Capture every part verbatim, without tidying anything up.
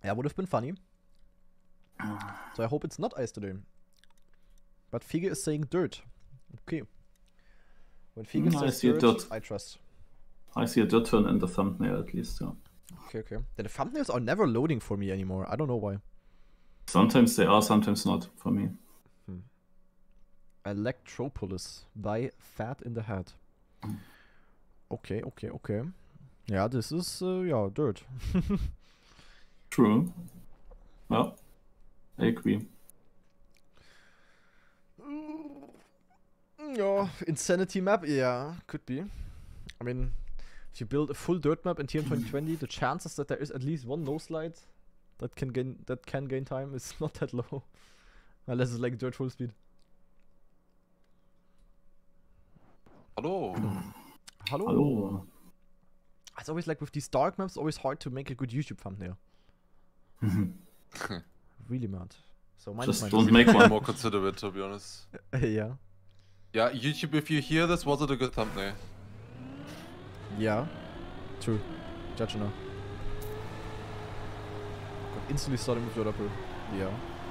Yeah, would have been funny. So I hope it's not ice today. But Fige is saying dirt. Okay. When Fige Mm, I says see a dirt, dirt. I trust. I see a dirt turn in the thumbnail at least, yeah. Okay, okay. Then the thumbnails are never loading for me anymore. I don't know why. Sometimes they are, sometimes not for me. Hmm. Electropolis by Fat in the Head. Okay, okay, okay. Yeah, this is, uh, yeah, dirt. True. Well, I agree. Yeah, Insanity map, yeah, could be. I mean, if you build a full dirt map in T M twenty twenty, the chances that there is at least one no slide that can gain that can gain time is not that low, unless it's like dirt full speed. Hello. Hello. Hello. It's always like with these dark maps, always hard to make a good YouTube thumbnail. Really mad. So mine Just is don't mine. make One one. more considerate, to be honest. Yeah. Yeah, YouTube, if you hear this, was it a good thumbnail? Yeah. True. Judge now. Got instantly starting with your upper. Yeah.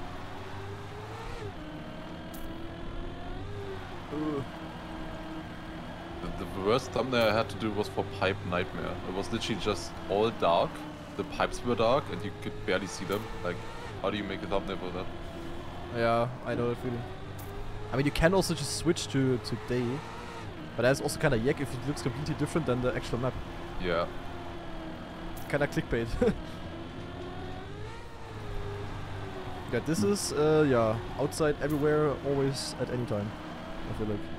Uh. The, the worst thumbnail I had to do was for Pipe Nightmare. It was literally just all dark. The pipes were dark and you could barely see them. Like, how do you make a thumbnail for that? Yeah, I know that feeling. I mean, you can also just switch to, to day, but that's also kind of yuck if it looks completely different than the actual map. Yeah. Kind of clickbait. Yeah, this is, uh, yeah, outside, everywhere, always, at any time, I feel like.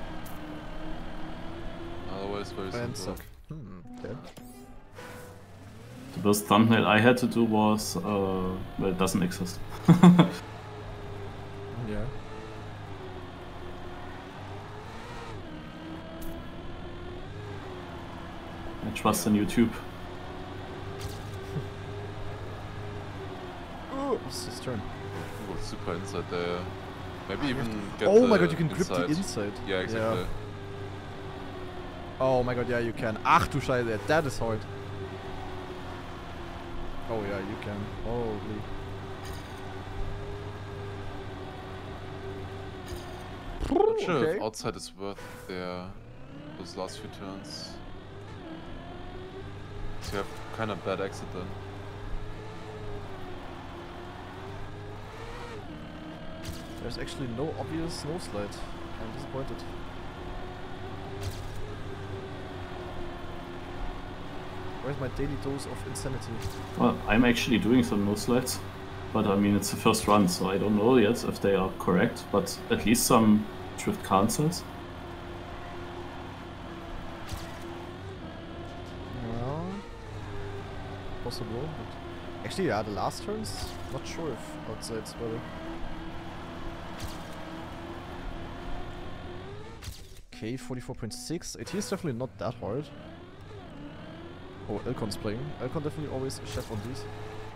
Otherwise, very And simple. suck. Hmm, okay. The worst thumbnail I had to do was, uh, well, it doesn't exist. Yeah. I trust in YouTube. Oh, it's his turn. Ooh, super inside there. Maybe even get Oh the my god, you can grip inside. the inside. Yeah, exactly. Oh my god, yeah, you can. Ach du Scheiße, that is hard. Oh yeah, you can. Holy. Not sure Okay. if outside is worth their those last few turns. So you have kind of bad exit then. There's actually no obvious snow slide. I'm disappointed. Where's my daily dose of insanity? Well, I'm actually doing some no slides, but I mean, it's the first run, so I don't know yet if they are correct, but at least some drift cancels. Yeah. Possible, but actually, yeah, the last turns, not sure if outside's better. Okay, forty-four point six. AT is definitely not that hard. Oh, Elcon's playing. Elcon definitely always chef on these.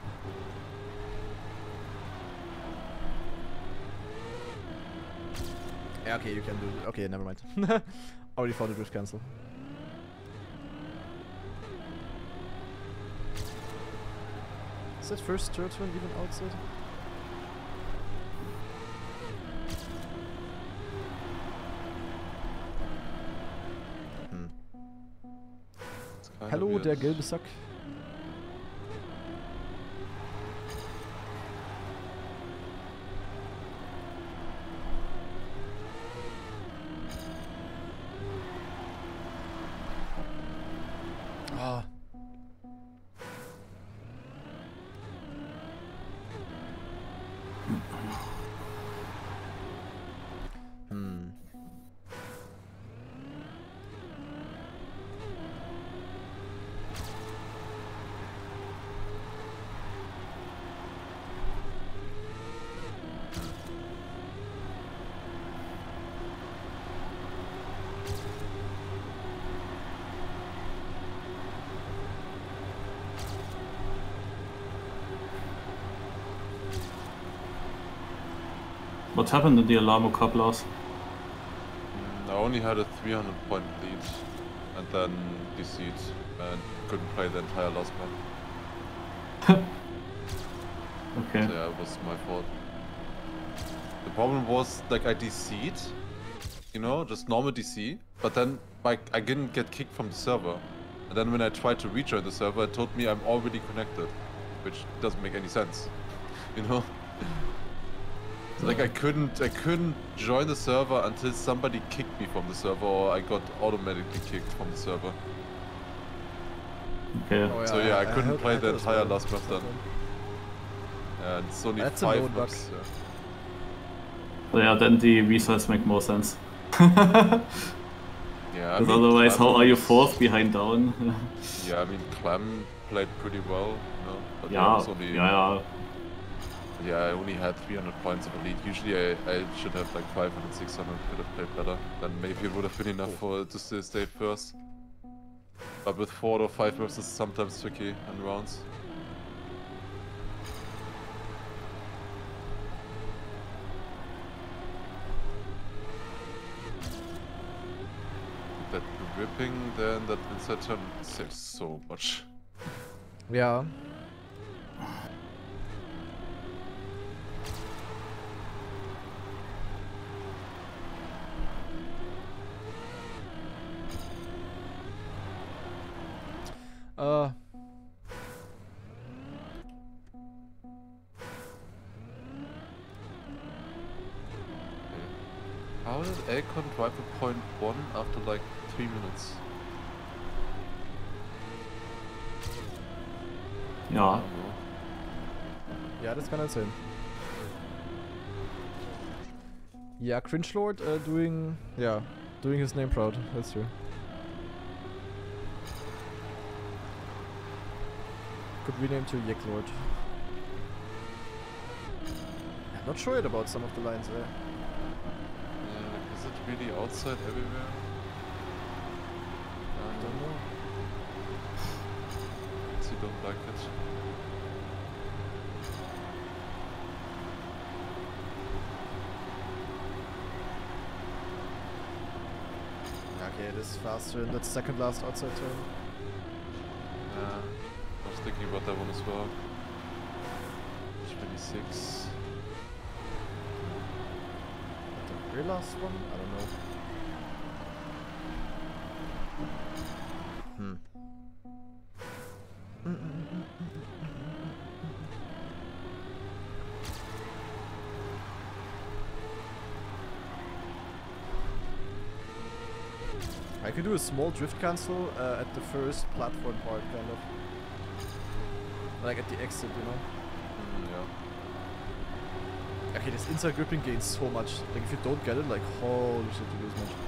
Yeah, okay, you can do it. Okay, never mind. Already thought it would cancel. Is that first third turn even outside? Hmm. It's kinda Hallo, weird. der gelbe Sack. Ah. Hmm. What happened in the Alamo Cup loss? Mm, I only had a three hundred point lead and then D C'd and couldn't play the entire last map. Okay. So yeah, it was my fault. The problem was like I D C'd, you know, just normal D C, but then like I didn't get kicked from the server. And then when I tried to rejoin the server, it told me I'm already connected, which doesn't make any sense, you know. So, like I couldn't, I couldn't join the server until somebody kicked me from the server, or I got automatically kicked from the server. Okay. Oh, So yeah, I couldn't heard- play heard the that as entire well. last map then. And it's only That's a five known bug. maps. Yeah. So yeah, then the results make more sense. Yeah, I Because mean, otherwise, how Clem are you was- fourth behind down? Yeah, I mean, Clem played pretty well, you know. But I yeah, was only, yeah, yeah. yeah, I only had three hundred points of a lead. Usually I, I should have like five hundred, six hundred, could have played better. Then maybe it would have been enough for to still stay first. But with four or five maps, it's sometimes tricky in rounds. That ripping then, that inside turn saves so much. Ja. Äh. How did Akon drive a point one after like three minutes? I Ja. don't know. Ja, das kann erzählen. Ja, Cringe Lord uh, doing, yeah, doing his name proud. That's true. Could rename to Yek Lord. I'm not sure yet about some of the lines there. Yeah, like, is it really outside everywhere? I I don't know. You don't like it. Okay, it is faster in that second last outside turn. Yeah, I was thinking about that one as well. twenty-six. The very last one? I don't know. Hmm. I could do a small drift cancel uh, at the first platform part, kind of. Like at the exit, you know? Mm, yeah. Okay, this inside gripping gains so much. Like, if you don't get it, like, holy shit, you lose much.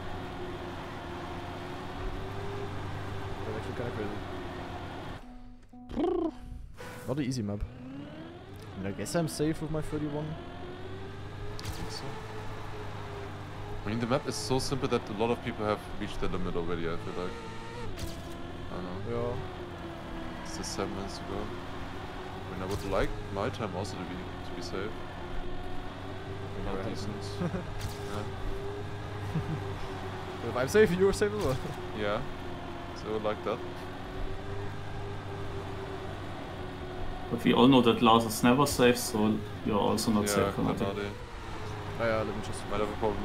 That's actually kind of crazy. Not an easy map. I mean, I guess I'm safe with my thirty-one. I think so. I mean, the map is so simple that a lot of people have reached the limit already, I feel like. I don't know. Yeah. It's just seven minutes to go. I mean, I would like my time also to be to be safe. Not Right. decent. Yeah. If I'm safe, you're safe as well. Yeah. So like that. But we all know that Lars is never safe, so you're also not Yeah, safe for nothing. Kanade Oh yeah, let me just... might have a problem.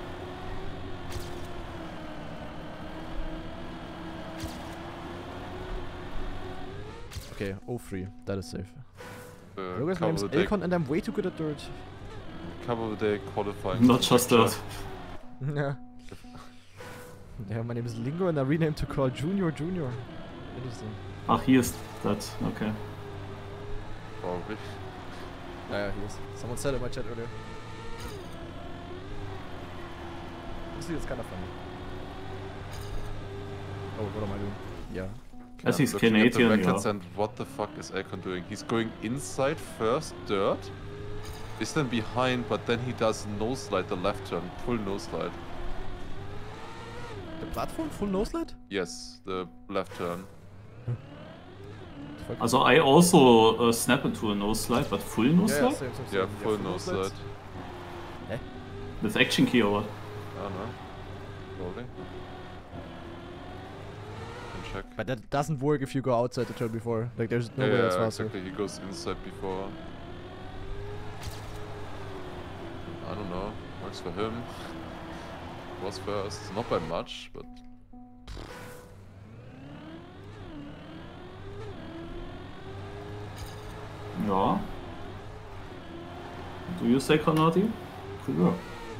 Okay, oh three. That is safe. Uh, Look at name's cover the day, Akon and I'm way too good at dirt. cover the day qualifying. Not just structure. that. Yeah. Yeah, my name is Lingo and I renamed to Carl Junior Junior. Interesting. Ah, he is that. Okay. Probably. Yeah, yeah, he is. Someone said it in my chat earlier. Honestly, it's kind of funny. Oh, what am I doing? Yeah. As he's looking at the Canadian, records yeah. and what the fuck is Akon doing? He's going inside first, dirt, is then behind, but then he does no slide the left turn, full no slide. The platform full no slide? Yes, the left turn. Fuck. Also, I also uh, snap into a no slide, but full no Yeah, yeah, slide? same, same, same. Yeah, full no slides? slide. Eh? With action key or what? I don't know. Probably. Can check. But that doesn't work if you go outside the turn before. Like there's no yeah, way yeah, that's faster. exactly. He goes inside before. I don't know. Works for him. Was first. Not by much, but. Ja. Do you say Konradi? Good work.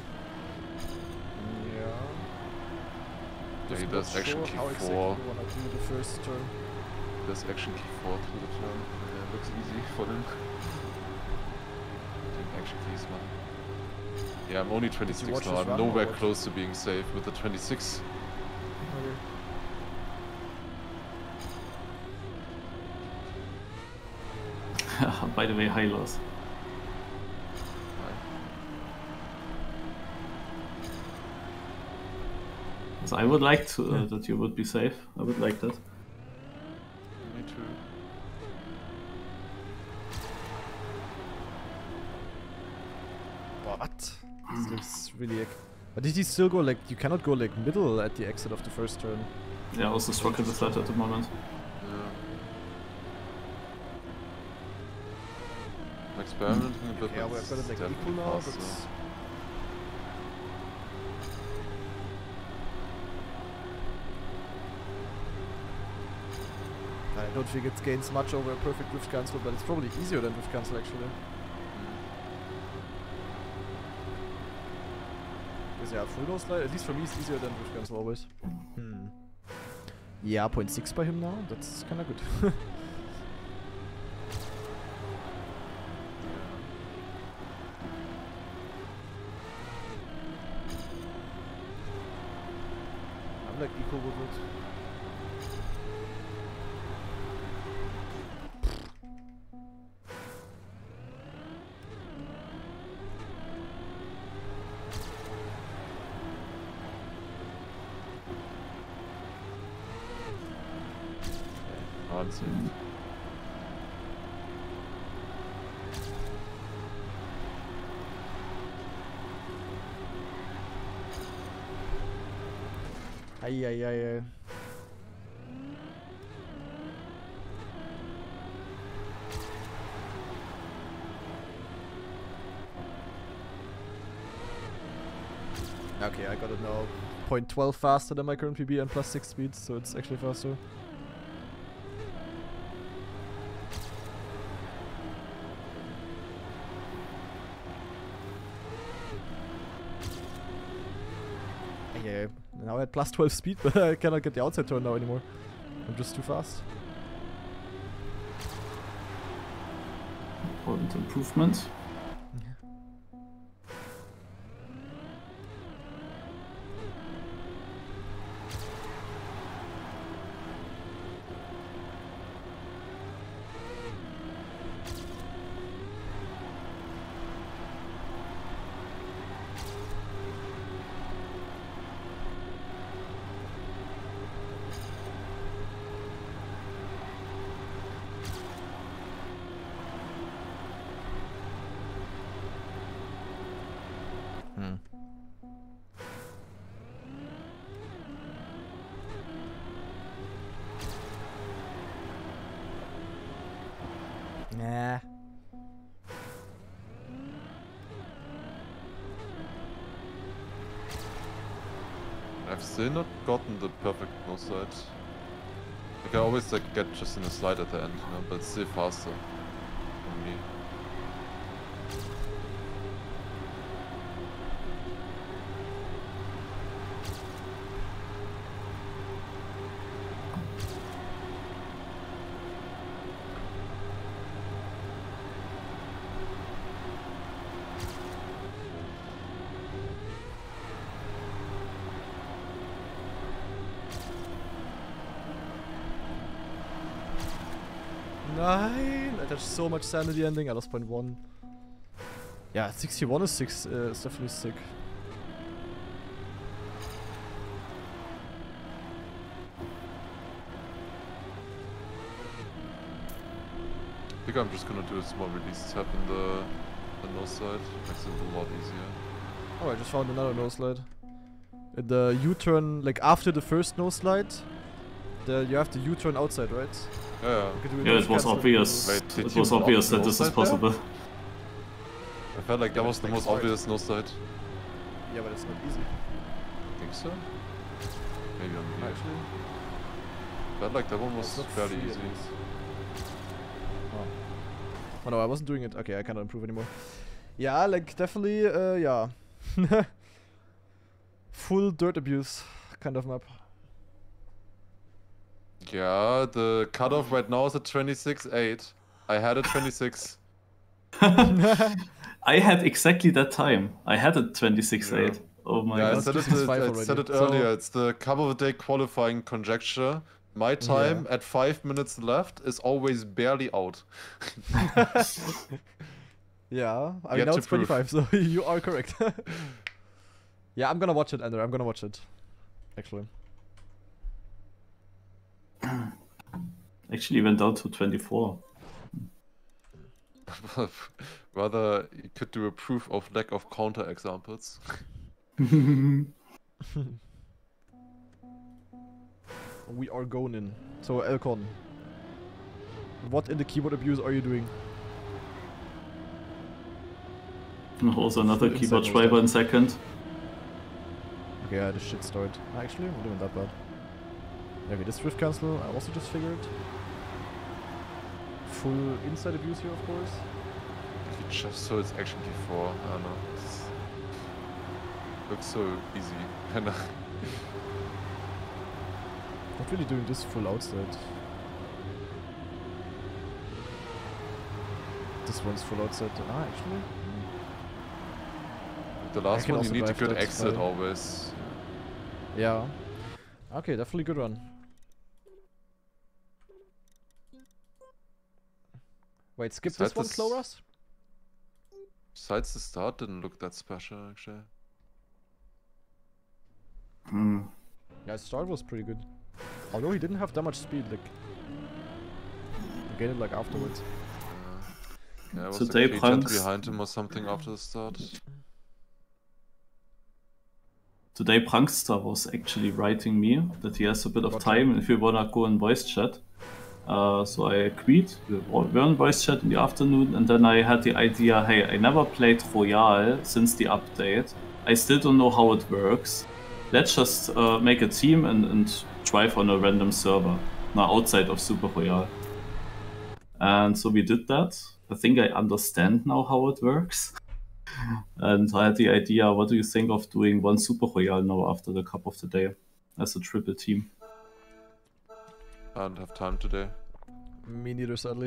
Yeah. Yeah, he Just does not action sure key how exactly four. you wanna do the first turn. Does action key four through the turn. Yeah, looks easy for him. Doing action keys, man. Yeah, I'm only twenty-six watch now. his I'm run or nowhere what? close to being safe with the twenty-six. Okay. By the way, high loss. So I would like to, uh, that you would be safe. I would like that. Me too. What? This looks really. Ec but did he still go like? You cannot go like middle at the exit of the first turn. Yeah, I also struggle with that at the moment. Yeah. I'm experimenting a bit. Yeah, but we're it's better like definitely equal now. faster. But I don't think it gains much over a perfect drift cancel, but it's probably easier than drift cancel actually. Because yeah, full nose slide, at least for me, it's easier than drift cancel always. Hmm. Yeah, zero point six by him now. That's kind of good. I'm like equal with it. Wahnsinn. Ai ai ai ai. Okay, I got it now. zero point one two faster than my current P B and plus six speed, so it's actually faster. Yeah, now I had plus twelve speed, but I cannot get the outside turn now anymore. I'm just too fast. Important improvement. Hmm. Nah. I've still not gotten the perfect no slide. Like I always like get just in a slide at the end, you know, but it's still faster for me. Nine! I touched so much sand at the ending. I lost point one. Yeah, sixty-one is six. Uh, it's definitely sick. I think I'm just gonna do a small release tap in the, the nose side. Makes it a lot easier. Oh, I just found another nose slide. In the U-turn, like after the first nose slide, The, you have the U-turn outside, right? Yeah. You can do Yeah, with it was cancel. obvious. Wait, did It you was block obvious the that this is outside there? possible. I felt like that Yeah, was the like most smart. obvious no side. Yeah, but it's not easy. Think so? Maybe on the Actually, felt like that one was it's not fairly free at easy. least. Oh. Oh no, I wasn't doing it. Okay, I cannot improve anymore. Yeah, like definitely, uh, yeah. Full dirt abuse kind of map. Yeah, the cutoff right now is at twenty-six eight. I had a twenty-six. I had exactly that time. I had a twenty-six eight. Yeah. Oh my Yeah, I God. said it, It's I five said it already. earlier. So- It's the cup of the day qualifying conjecture. My time at five minutes left is always barely out. Yeah, I mean Yet now to it's prove. twenty-five, so you are correct. Yeah, I'm gonna watch it, Ender. I'm gonna watch it. Actually. Actually went down to twenty-four. Rather, you could do a proof of lack of counter examples. We are going in. So, Elcon. What in the keyboard abuse are you doing? Also another Full keyboard inside driver was in second. Okay, yeah, this shit started. Actually, we're doing that bad. Okay, this drift cancel, I also just figured. Full inside abuse here, of course. If you just so it's action P four, I don't know. It's, looks so easy. And uh, Not really doing this full outside. This one's full outside. Ah, actually. the last can one, you also need a drive good that exit fine. always. Yeah. Okay, definitely good run. Wait, skip Besides this one, this- Cloras? Besides the start, didn't look that special actually. Hmm. Yeah, his start was pretty good. Although he didn't have that much speed, like... He gained it like afterwards. Uh, yeah, it was Today like three tenths Punks- behind him or something after the start. Today Prankster was actually writing me that he has a bit of Gotcha. time if you wanna go in voice chat. Uh, so I agreed. We were in voice chat in the afternoon, and then I had the idea, hey, I never played Royale since the update. I still don't know how it works. Let's just uh, make a team and, and drive on a random server, now outside of Super Royale. And so we did that. I think I understand now how it works. And I had the idea, what do you think of doing one Super Royale now after the Cup of the Day as a triple team? I don't have time today. Me neither, sadly.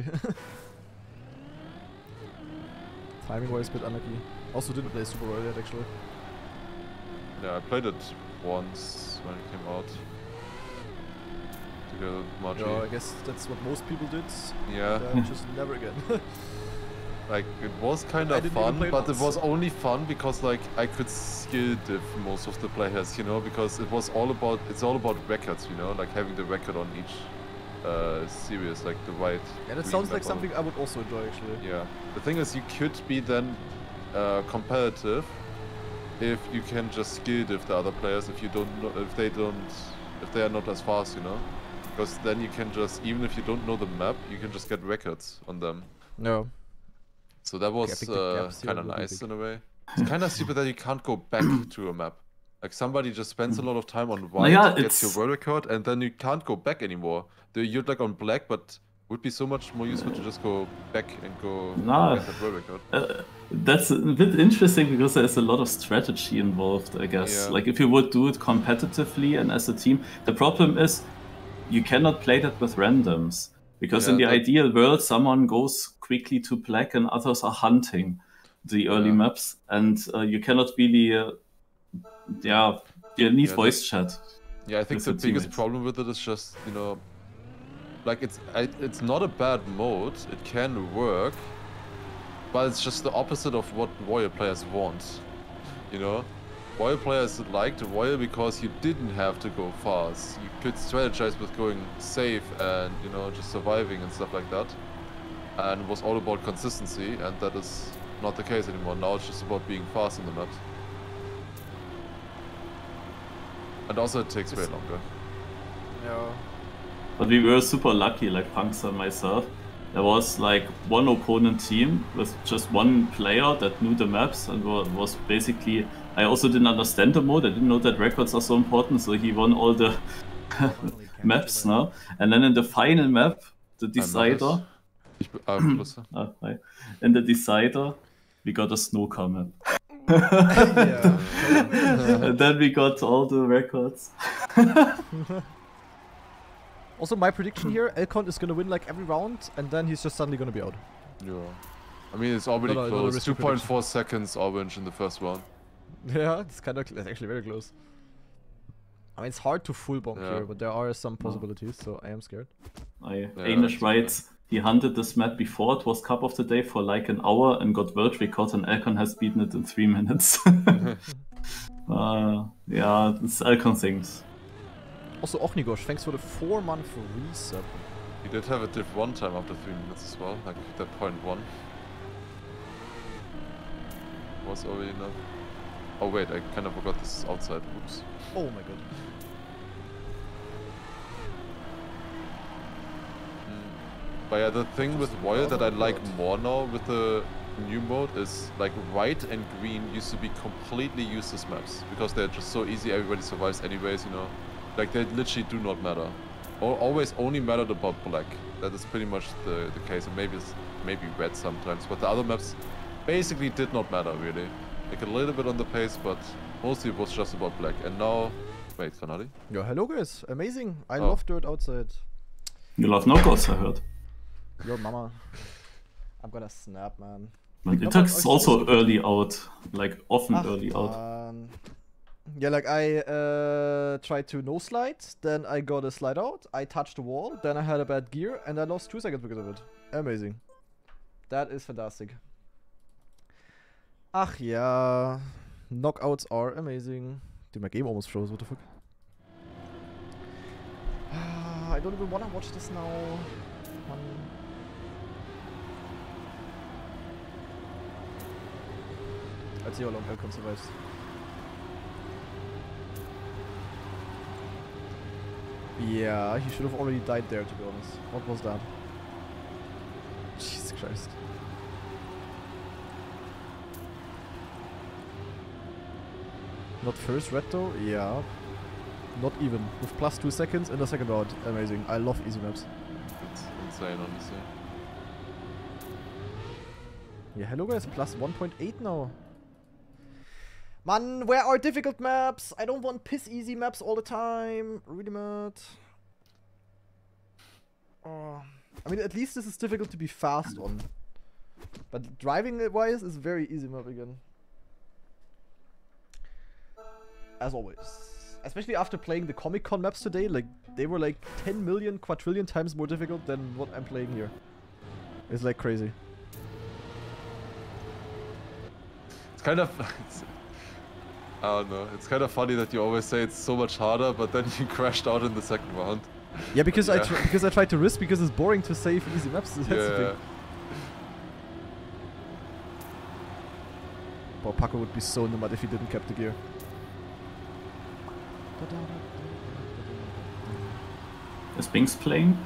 Timing wise, a bit unlucky. Also didn't play Super Royale yet, actually. Yeah, I played it once when it came out. Together with Margie. Yeah, I guess that's what most people did. Yeah, And just never again. like it was kind I of didn't even fun, play it but it once. was only fun because like I could skill diff most of the players, you know, because it was all about it's all about records, you know, like having the record on each uh, series, like the right. Yeah, that green sounds like map on- something I would also enjoy, actually. Yeah, the thing is, you could be then uh, competitive if you can just skill diff the other players if you don't know, if they don't if they are not as fast, you know, because then you can just even if you don't know the map, you can just get records on them. No. So that I was think the uh, gaps here kind of will be nice big. in a way. It's kind of stupid that you can't go back to a map. Like somebody just spends a lot of time on white, yeah, gets your it's- world record, and then you can't go back anymore. The- You're like on black, but would be so much more useful to just go back and go Nah. get that world record. Uh, that's a bit interesting because there's a lot of strategy involved, I guess. Yeah. Like if you would do it competitively and as a team, the problem is you cannot play that with randoms. Because in the Yeah, that- ideal world, someone goes quickly to black and others are hunting the early Yeah. maps, and uh, you cannot really, uh, yeah, you need Yeah, voice chat. Yeah, I think with the the biggest teammates. problem with it is just, you know, like it's I, it's not a bad mode. It can work, but it's just the opposite of what Warrior players want. You know, Warrior players liked Warrior because you didn't have to go fast. You could strategize with going safe and, you know, just surviving and stuff like that. And it was all about consistency, and that is not the case anymore. Now it's just about being fast in the map. And also it takes way It's- longer. Yeah. But we were super lucky, like Punks and myself. There was like one opponent team with just one player that knew the maps and was basically... I also didn't understand the mode, I didn't know that records are so important, so he won all the maps now. And then in the final map, the decider... Ich bin, ähm, ah, hi. In the decider, we got a snowcar map. And then we got all the records. Also, my prediction here, Elcon is gonna win like every round, and then he's just suddenly gonna be out. Yeah. I mean, it's already No, no, close. two point four seconds orange in the first round. Yeah, it's kind of, it's actually very close. I mean, it's hard to full bonk Yeah. here, but there are some possibilities, so I am scared. I, Yeah, Anish that's writes, he hunted this map before it was Cup of the Day for like an hour and got world record, and Elcon has beaten it in three minutes. uh, yeah, it's Elcon things. Also, Ochnigosh, thanks for the four month resub. He did have a diff one time after three minutes as well, like that point one. Was already enough. Oh wait, I kind of forgot this is outside. Oops. Oh my god. Mm. But yeah, the thing with Royal that I like more now with the new mode is like white and green used to be completely useless maps because they're just so easy, everybody survives anyways, you know. Like they literally do not matter. Or always only mattered about black. That is pretty much the, the case, and maybe it's maybe red sometimes, but the other maps basically did not matter really. Like a little bit on the pace, but mostly it was just about black. And now, wait, Kanadi? Yeah, hello guys, amazing. I Oh. love dirt outside. You love knockouts, I heard. Yo, mama. I'm gonna snap, man. And No, it but takes I- also early out, like often Ach, early out. man. Yeah, like I uh, tried to no slide, then I got a slide out, I touched the wall, then I had a bad gear, and I lost two seconds because of it. Amazing. That is fantastic. Ach yeah. Knockouts are amazing. Dude, my game almost froze, what the fuck? I don't even wanna watch this now. Man. Let's see how long Elcon survives. Yeah, he should have already died there, to be honest. What was that? Jesus Christ. Not first red though? Yeah. Not even. With plus two seconds in the second round. Amazing. I love easy maps. It's insane, honestly. Yeah, hello guys. Plus one point eight now. Man, where are difficult maps? I don't want piss easy maps all the time. Really mad. Oh. I mean, at least this is difficult to be fast on. But driving it wise is very easy map again. As always. Especially after playing the Comic-Con maps today, like, they were like ten million quadrillion times more difficult than what I'm playing here. It's like crazy. It's kind of... It's, I don't know. It's kind of funny that you always say it's so much harder, but then you crashed out in the second round. Yeah, because I Yeah. tr because I tried to risk because it's boring to save easy maps. That's the Yeah. thing. Boah, Paco would be so numbered if he didn't cap the gear. Is Binks playing?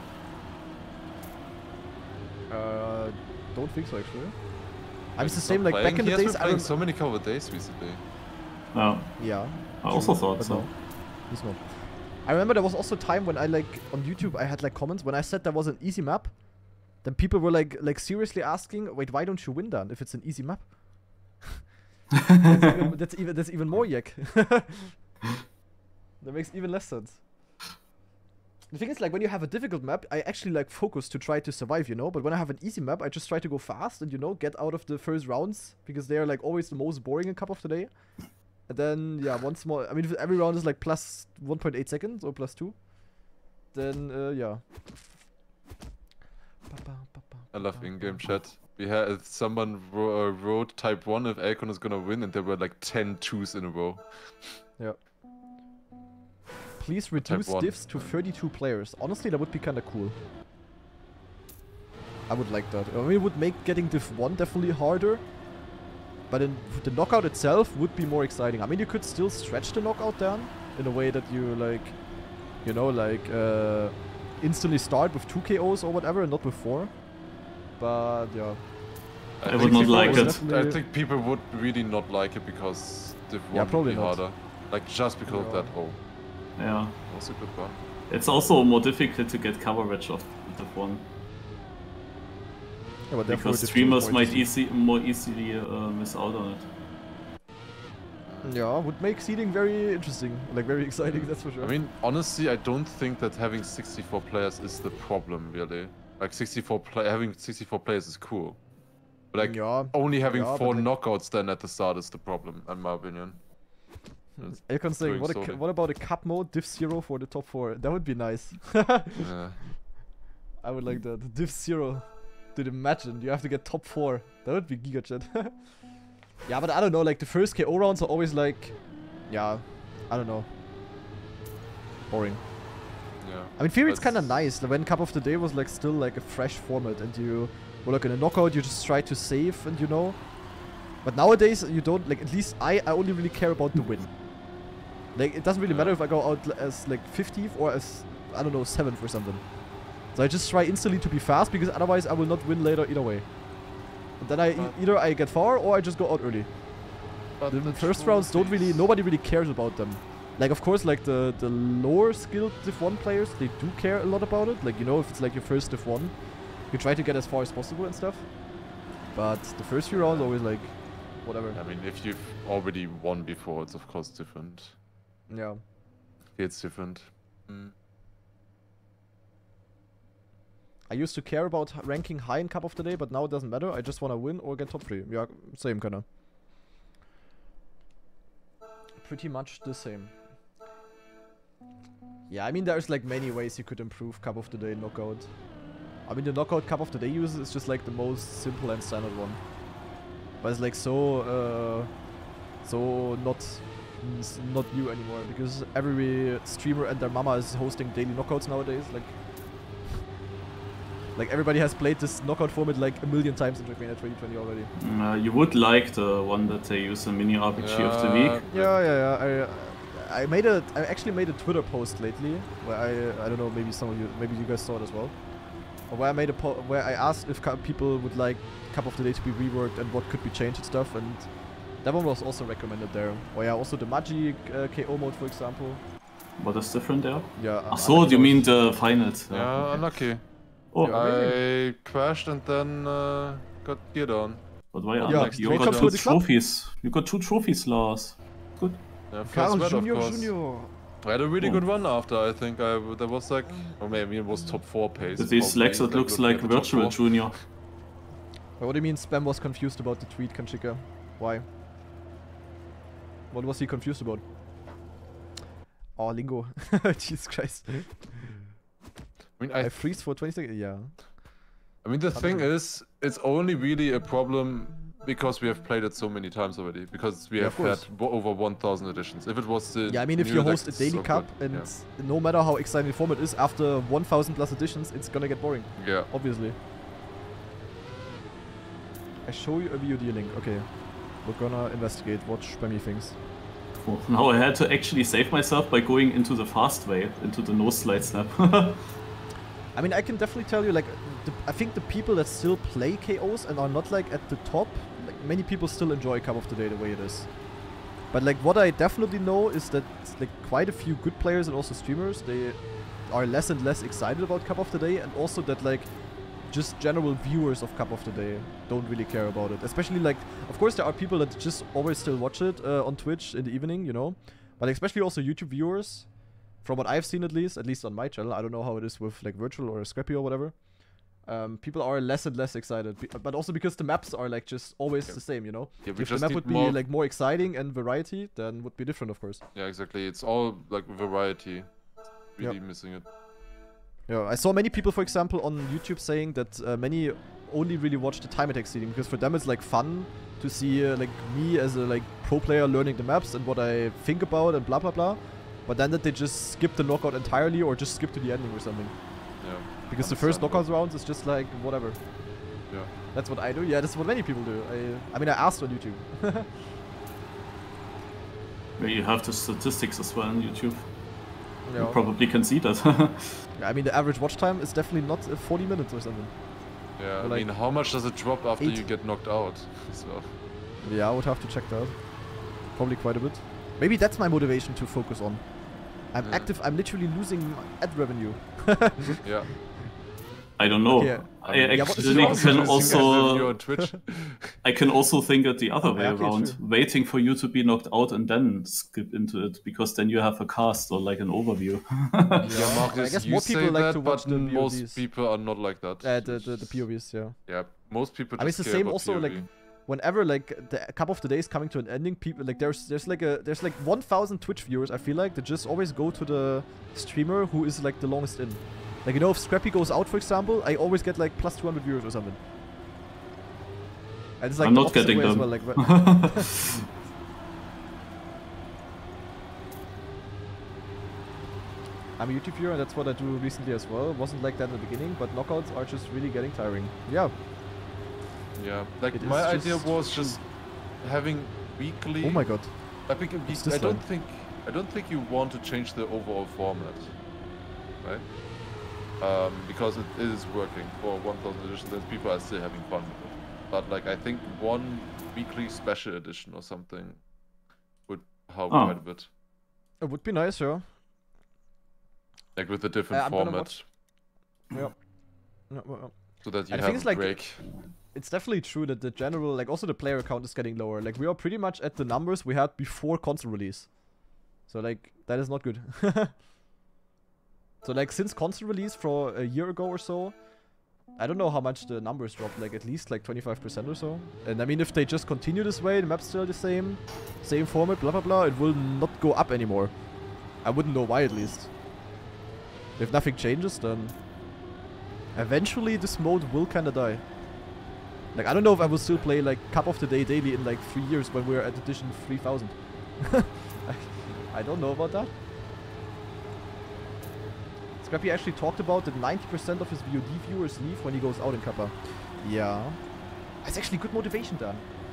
Uh, don't think so actually. I mean, it's the He's same not like playing. back in He the has days. been I playing rem- so many cover days recently. No. Yeah. I also true, thought but so. no, he's not. I remember there was also a time when I like on YouTube I had like comments when I said there was an easy map, then people were like like seriously asking, wait, why don't you win then if it's an easy map? that's, even, that's even that's even more yak. That makes even less sense. The thing is, like, when you have a difficult map, I actually like focus to try to survive, you know. But when I have an easy map, I just try to go fast and you know get out of the first rounds because they are like always the most boring in Cup of the Day. And then yeah, once more. I mean, if every round is like plus one point eight seconds or plus two, then uh, yeah. I love in-game chat. We had someone wro uh, wrote type one if Elcon is gonna win, and there were like ten twos in a row. Yeah. Please reduce one. diffs to thirty-two players. Honestly, that would be kind of cool. I would like that. I mean, it would make getting diff one definitely harder. But in, the knockout itself would be more exciting. I mean, you could still stretch the knockout down in a way that you like, you know, like, uh, instantly start with two K Os or whatever, and not with four. But yeah. I think would not people like would- it. I think people would really not like it because Div Yeah, one would probably be not. harder. Like just because of Yeah. that hole. Yeah. Was a good one. It's also more difficult to get coverage of Div one. Yeah, but therefore Because Div two is streamers more might interesting. easy, more easily uh, miss out on it. Yeah, would make seeding very interesting, like very exciting. That's for sure. I mean, honestly, I don't think that having sixty-four players is the problem, really. Like sixty-four play having sixty-four players is cool. But like yeah, only having yeah, but four like- knockouts then at the start is the problem, in my opinion. Elcon saying, doing what, a, solely. what about a cup mode, Div zero for the top four? That would be nice. Yeah. I would like that. Div zero. Dude, imagine, you have to get top four. That would be giga chat. Yeah, but I don't know, like the first K O rounds are always like, yeah, I don't know. Boring. Yeah. I mean, Theory it's That's- kind of nice. When Cup of the Day was like still like a fresh format and you were like in a knockout, you just try to save and you know. But nowadays you don't, like at least I, I only really care about the win. Like it doesn't really Yeah. matter if I go out l- as like fiftieth or as, I don't know, seventh or something. So I just try instantly to be fast because otherwise I will not win later either way. And then I e- But- either I get far or I just go out early. But The the first truth rounds don't really, is- nobody really cares about them. Like of course like the, the lower skilled Div one players, they do care a lot about it. Like you know if it's like your first Div one, you try to get as far as possible and stuff. But the first few rounds always like, whatever. I mean, if you've already won before, it's of course different. Yeah. It's different. Mm. I used to care about h- ranking high in Cup of the Day, but now it doesn't matter. I just want to win or get top three. Yeah, same kinda. Pretty much the same. Yeah, I mean there's like many ways you could improve Cup of the Day knockout. I mean the knockout Cup of the Day uses is just like the most simple and standard one. But it's like so uh so not s- not new anymore because every streamer and their mama is hosting daily knockouts nowadays. Like Like everybody has played this knockout format like a million times in Trackmania twenty twenty already. Mm, uh, you would like the one that they use a mini R P G of the week. Yeah, yeah, yeah. I I made a I actually made a Twitter post lately where I I don't know maybe some of you maybe you guys saw it as well. Where I made a po where I asked if cu- people would like Cup of the Day to be reworked and what could be changed and stuff, and that one was also recommended there. Or yeah, also the Magi uh, K O mode for example. What is different there? Yeah. Ach so, you mean the finals? Yeah, okay. unlucky. Oh, Yeah. I crashed and then uh, got gear down. but why Yeah, unlucky? You welcome got to two the club. trophies. You got two trophies, Lars. Good. Yeah, first Carl red, of Junior course. Junior. I had a really Oh. good run after. I think I w- there was like, or maybe it was top four pace. With these probably, legs, it looks looking like at the top Virtual four. Junior. Wait, what do you mean Spam was confused about the tweet, Kanchika? Why? What was he confused about? Oh, Lingo. Jesus Christ. I mean, I, I, freeze for twenty seconds? Yeah. I mean, the How thing does it- is, it's only really a problem because we have played it so many times already. Because we Yeah, have of course. had wo- over one thousand editions. If it was the Yeah, I mean, if new you deck, host a it's daily so cup good. and no matter how exciting the format is, after one thousand plus editions, it's gonna get boring. yeah, yeah. Obviously. I show you a V O D link. Okay. We're gonna investigate what Spammy thinks. Oh, now I had to actually save myself by going into the fast way, into the no slide snap. I mean, I can definitely tell you, like, the, I think the people that still play K Os and are not, like, at the top, like, many people still enjoy Cup of the Day the way it is. But, like, what I definitely know is that, like, quite a few good players and also streamers, they are less and less excited about Cup of the Day, and also that, like, just general viewers of Cup of the Day don't really care about it. Especially, like, of course, there are people that just always still watch it uh, on Twitch in the evening, you know? But especially also YouTube viewers, from what I've seen at least, at least on my channel, I don't know how it is with like Virtual or Scrappy or whatever. Um, people are less and less excited, be- but also because the maps are like just always Yeah. the same, you know. Yeah, we If the just map need would be more- like more exciting and variety, then would be different, of course. Yeah, exactly. It's all like variety. Really Yep. missing it. Yeah, I saw many people, for example, on YouTube saying that uh, many only really watch the time attack seeding because for them it's like fun to see uh, like me as a like pro player learning the maps and what I think about and blah blah blah. But then that they just skip the knockout entirely or just skip to the ending or something. Yeah. Because the first Understandable. knockout rounds is just like whatever. Yeah. That's what I do. Yeah, that's what many people do. I, I mean, I asked on YouTube. Where you have the statistics as well on YouTube. Yeah. You probably can see that. Yeah, I mean, the average watch time is definitely not uh, forty minutes or something. Yeah, Or I like mean, how much does it drop after eight. you get knocked out? So, Yeah, I would have to check that. Probably quite a bit. Maybe that's my motivation to focus on. I'm Yeah. active, I'm literally losing ad revenue. yeah. I don't know. Okay. I Yeah, what is actually your can option? You're also on Twitch. I can also think it the other way Yeah, okay, around, true. waiting for you to be knocked out and then skip into it, because then you have a cast or like an overview. Yeah, Marcus, I guess you more say people like that, to watch but the most B O Vs. people are not like that. Uh, the, the, the P O Vs, yeah. Yeah, most people I mean, just it's the care same about also, P O V. like, whenever, like, the Cup of the Day is coming to an ending, people, like, there's, there's like a, there's like one thousand Twitch viewers, I feel like, that just always go to the streamer who is, like, the longest in. Like, you know, if Scrappy goes out, for example, I always get, like, plus two hundred viewers or something. And it's, like, I'm the not opposite getting way as them. well, like, wh- I'm a YouTube viewer, and that's what I do recently as well. Wasn't like that in the beginning, but knockouts are just really getting tiring. Yeah. Yeah, like It my is idea just was just having weekly. Oh my god. I think it What's be- this I don't one? think I don't think you want to change the overall format, right? Um, because it is working for one thousand editions and people are still having fun with it. But like I think one weekly special edition or something would help Oh. quite a bit. It would be nice, yeah. Like with a different Uh, I'm gonna format, watch- Yeah. Yeah, well, yeah. so that you And the have thing is, a like, break. It's definitely true that the general, like, also the player count is getting lower. Like, we are pretty much at the numbers we had before console release. So, like, that is not good. So, like, since console release for a year ago or so, I don't know how much the numbers dropped, like, at least, like, twenty-five percent or so. And, I mean, if they just continue this way, the map's still the same, same format, blah, blah, blah, it will not go up anymore. I wouldn't know why, at least. If nothing changes, then eventually this mode will kinda die. Like, I don't know if I will still play, like, Cup of the Day daily in, like, three years when we're at edition three thousand. I, I don't know about that. Scrappy actually talked about that ninety percent of his V O D viewers leave when he goes out in Kappa. Yeah. That's actually good motivation, Dan.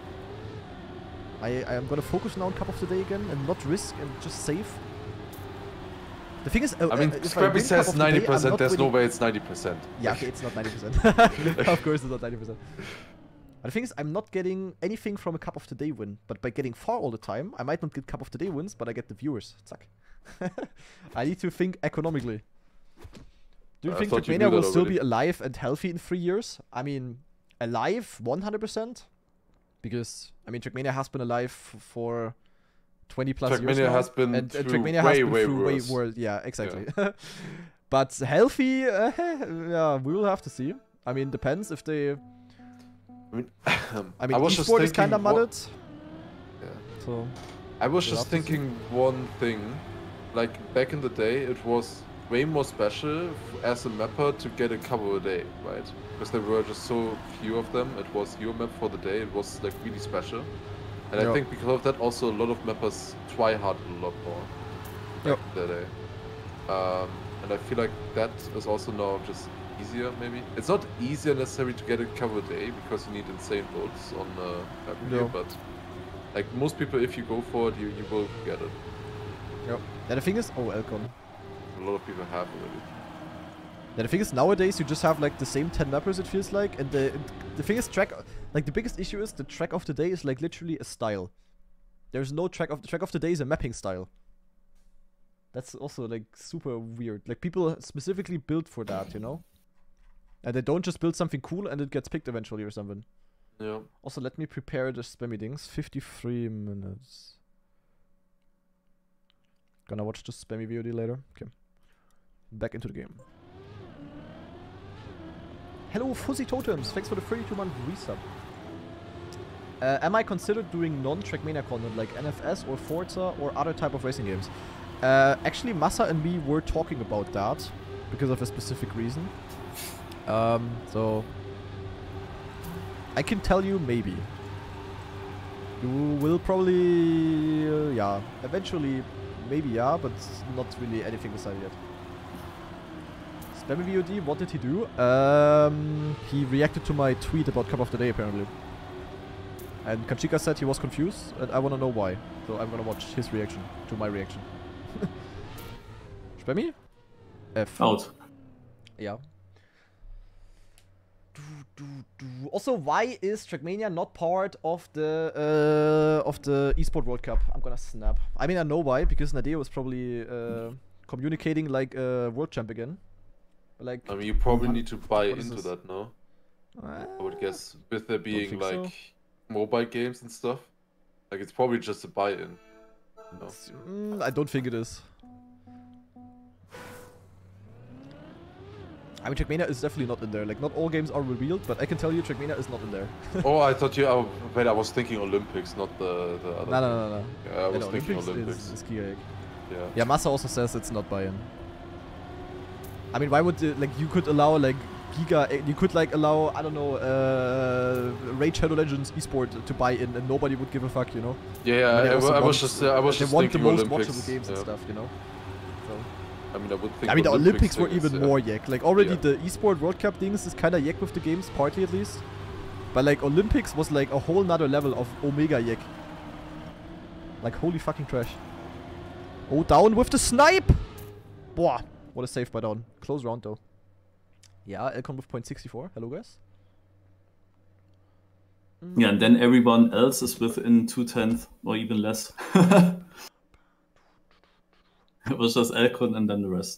I, I am gonna focus now on Cup of the Day again and not risk and just save. The thing is, uh, I mean, uh, if Scrappy win Cup says of the Day, ninety I'm percent. not There's no winning- way it's ninety percent. Yeah, okay, it's not ninety percent. Of course it's not ninety percent. But the thing is, I'm not getting anything from a Cup of the Day win. But by getting far all the time, I might not get Cup of the Day wins, but I get the viewers. Zack. I need to think economically. Do you I think thought you Trackmania knew will that still already. be alive and healthy in three years? I mean, alive one hundred percent? Because, I mean, Trackmania has been alive f- for twenty plus years Trackmania now, has been and, and through Trackmania way, has been way through worse. way worse. Yeah, exactly. But healthy, uh, yeah, we will have to see. I mean, depends if they. I mean, I mean, was just esport is kind of thinking what- mudded. Yeah. So I was We'll just have to see. thinking one thing, like back in the day, it was way more special f- as a mapper to get a cover a day, right? Because there were just so few of them. It was your map for the day. It was like really special, and Yeah. I think because of that, also a lot of mappers try hard a lot more back in the day. Um, and I feel like that is also now just easier. Maybe it's not easier necessarily to get a cover a day because you need insane builds on uh, map review, No. but like most people, if you go for it, you, you will get it. yeah. Yeah, the thing is, oh, Elcon. A lot of people have already. Yeah, the thing is, nowadays you just have like the same ten mappers. It feels like, and the the thing is, track like the biggest issue is the track of the day is like literally a style. There's no track of the track of the day is a mapping style. That's also like super weird. Like people specifically built for that, you know. And they don't just build something cool and it gets picked eventually or something. Yeah. Also, let me prepare the spammy things. fifty-three minutes. Gonna watch the spammy V O D later. Okay. Back into the game. Hello, Fuzzy Totems. Thanks for the thirty-two month resub. Uh, am I considered doing non-Trackmania content like N F S or Forza or other type of racing games? Uh, actually, Massa and me were talking about that because of a specific reason. Um, so I can tell you maybe. You will probably, uh, yeah, eventually, maybe yeah, but not really anything decided yet. Spammy V O D, what did he do? Um, he reacted to my tweet about Cup of the Day apparently. And Kachika said he was confused, and I wanna know why. So I'm gonna watch his reaction to my reaction. Spammy? F. Out. Yeah. Do, do, do. Also, why is Trackmania not part of the uh, of the Esport World Cup? I'm gonna snap. I mean, I know why, because Nadeo was probably uh, communicating like a world champ again. But like, I mean, you probably need to buy what is into this? that, no? uh, I would guess with there being think like so. mobile games and stuff. Like it's probably just a buy-in. No. mm, I don't think it is. I mean, Trackmania is definitely not in there. Like, not all games are revealed, but I can tell you Trackmania is not in there. Oh, I thought you. Oh, wait, I was thinking Olympics, not the the other. No, no, no, no. Yeah, I Yeah, was no, thinking Olympics, Olympics. is, is Geek. Yeah. Yeah, Massa also says it's not buy-in. I mean, why would uh, like you could allow like Giga, uh, you could like allow I don't know uh, Raid Shadow Legends Esport to buy in, and nobody would give a fuck, you know. Yeah, yeah. I, mean, I, also I want- was just. Uh, I was they just want the thinking most Olympics. watchable games and yeah. stuff, you know. So. I mean, I would think. I mean, the Olympics were thing is, even yeah. more yak. Like already Yeah. the Esport World Cup things is kind of yak with the games, partly at least. But like Olympics was like a whole nother level of Omega yak. Like holy fucking trash. Oh, down with the snipe! Boah, what a save by down. Close round though. Yeah, Elcon with point six four. Hello guys. Yeah, and then everyone else is within two tenths or even less. It was just Elcon and then the rest.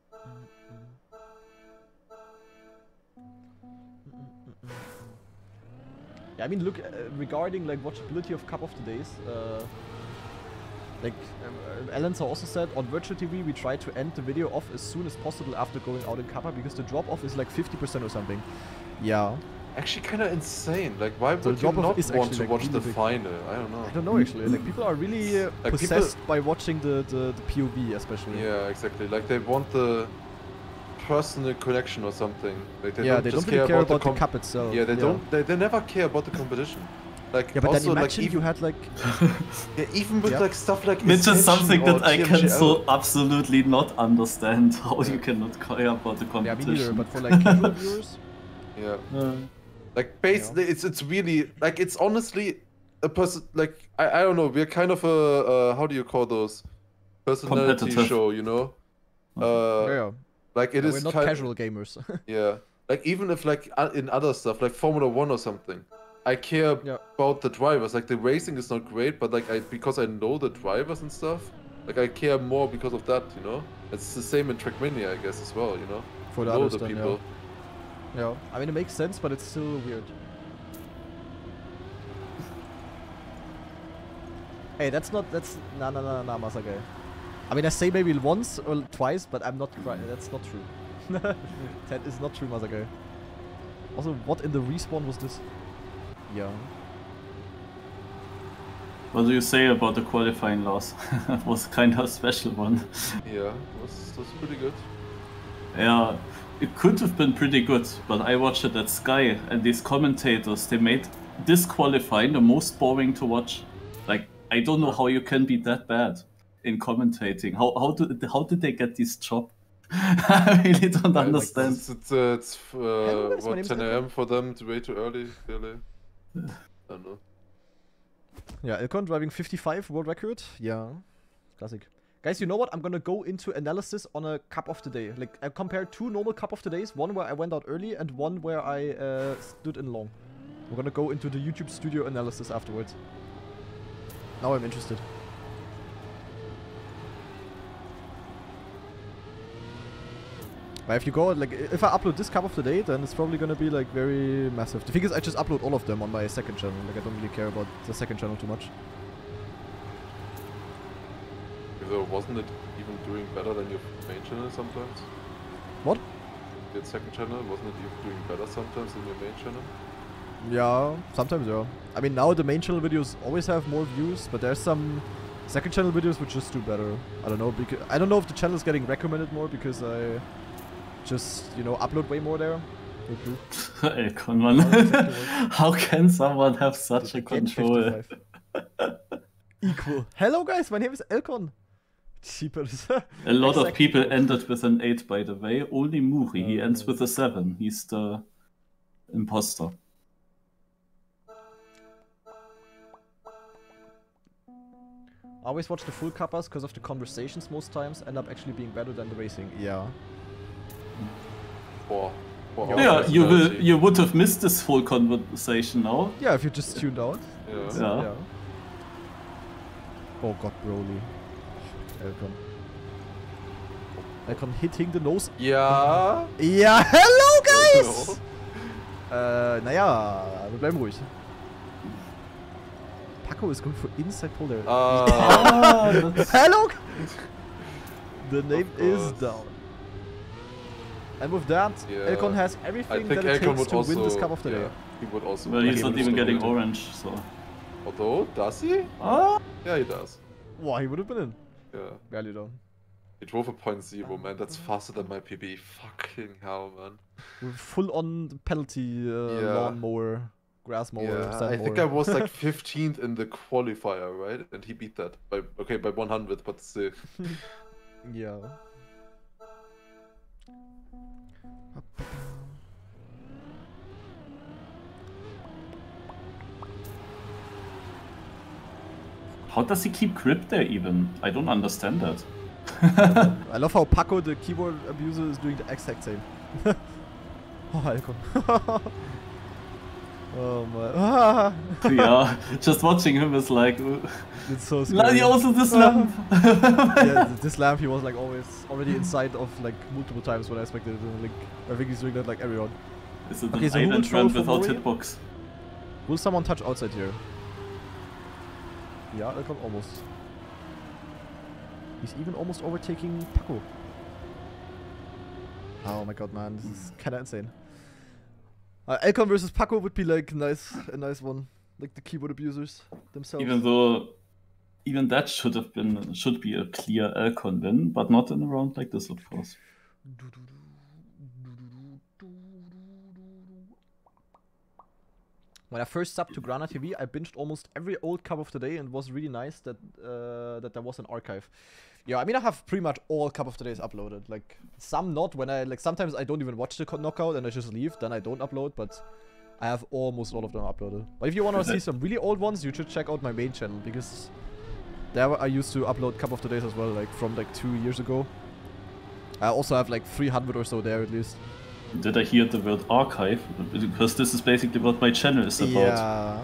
Yeah, I mean, look, uh, regarding like watchability of Cup of the Days, uh, like um, uh, Alanza also said, on Virtual T V we try to end the video off as soon as possible after going out in Kappa because the drop off is like fifty percent or something. Yeah. Actually, kind of insane. Like, why So would the you drop-off not is want actually, to like, watch really the big. final? I don't know. I don't know actually. Like people are really uh, Like, people- possessed by watching the, the the P O V especially. Yeah, exactly. Like they want the personal connection or something. Like they yeah, don't they just don't really care about, the, the com- cup itself. Yeah, they don't. They, they never care about the competition. Like Yeah, but also then like imagine even you had like yeah, even with Yeah. like stuff like Which is Ascension something or that I T M can G L. so absolutely not understand, how you cannot care about the yeah, me competition. neither. But for like casual viewers, Yeah. Uh, Like basically, it's it's really like it's honestly a person like I, I don't know. We're kind of a uh, how do you call those personality Competitive. show, you know? yeah, Uh, yeah. like it Yeah, is we're not kind casual gamers. yeah. Like even if like uh, in other stuff like Formula One or something, I care Yeah. about the drivers. Like the racing is not great, but like I because I know the drivers and stuff, like I care more because of that. You know, it's the same in Trackmania, I guess as well. You know, For you the know others the then, people. yeah. I mean, it makes sense, but it's still weird. Hey, that's not that's nah nah nah nah Masake. I mean, I say maybe once or twice, but I'm not. Cry- that's not true. That is not true, Masake. Also, what in the respawn was this? Yeah. what do you say about the qualifying loss? It was kind of a special one. Yeah, that's that's pretty good. Yeah, it could have been pretty good, but I watched it at Sky, and these commentators, they made this qualifying the most boring to watch. Like, I don't know how you can be that bad in commentating. How how do how did they get this job? I really don't Yeah, like, understand. It's it's, uh, it's Hello, uh, guys, my what name's ten a Edwin. m for them. It's way too early. Clearly. I don't know. Yeah, Elcon driving fifty-five world record. Yeah, classic. Guys, you know what? I'm gonna go into analysis on a cup of the day. Like, I compared two normal cup of the days. One where I went out early and one where I uh, stood in long. We're gonna go into the YouTube studio analysis afterwards. Now I'm interested. But if you go, like, if I upload this cup of the day, then it's probably gonna be, like, very massive. The thing is, I just upload all of them on my second channel. Like, I don't really care about the second channel too much. So wasn't it even doing better than your main channel sometimes? What? Your second channel wasn't it even doing better sometimes than your main channel? Yeah, sometimes, yeah. I mean, now the main channel videos always have more views, but there's some second channel videos which just do better. I don't know, because I don't know if the channel is getting recommended more because I just, you know, upload way more there. Elcon, man. How can someone have such a control? Equal. Hello guys, my name is Elcon. Cheapers. A lot of Exactly. people ended with an eight, by the way. Only Muri, he Uh, ends with a seven. He's the imposter. I always watch the full cuppas because of the conversations most times end up actually being better than the racing. Yeah. For, for Yeah, our Yeah, you will. personality. You would have missed this full conversation now. Yeah, if you just tuned out. Yeah. Yeah. Oh god, Broly. Elcon. Elcon hitting the nose. Ja. Ja, hello guys! äh, naja, wir bleiben ruhig. Paco is going for inside pole there. Ah. Ah, that's- Hello! The name Of is course. down. And with that, Yeah. Elcon has I everything think that it Elcon takes would to also. win this Cup of the yeah, Day. he would also. well, he's he not would even also getting win it. orange, so. Although, does he? Ah. Yeah, he does. Wow, he would have been in. Yeah. Barely down. He drove a point zero, man. That's faster than my P B. Fucking hell, man. With full on penalty uh, Yeah. lawnmower, grass mower, Yeah, sand I think mower. I was like fifteenth in the qualifier, right? And he beat that by okay by one hundred, but still. Yeah. How does he keep grip there even? I don't understand that. I love how Paco, the keyboard abuser, is doing the exact same. Oh, Alcon. Oh my. Yeah, just watching him is like. uh, It's so Bloody scary. also this lamp. Yeah, th- this lamp he was like always already inside of like multiple times when I expected it. and, Like I think he's doing that like every round. Is it Okay, an so who will island troll run for without Mori? hitbox? Will someone touch outside here? Yeah, Alcon almost. He's even almost overtaking Paco. Oh my god, man, this is kinda insane. Uh, Elcon versus Paco would be like nice, a nice one, like the keyboard abusers themselves. Even though, even that should have been should be a clear Elcon win, but not in a round like this, of course. When I first subbed to Grana T V, I binged almost every old Cup of the Day and it was really nice that uh, that there was an archive. Yeah, I mean I have pretty much all Cup of the Days uploaded. Like some not when I like sometimes I don't even watch the co- knockout and I just leave, then I don't upload. But I have almost all of them uploaded. But if you want to see some really old ones, you should check out my main channel because there I used to upload Cup of the Days as well, like from like two years ago. I also have like three hundred or so there at least. Did I hear the word archive? Because this is basically what my channel is about. Yeah.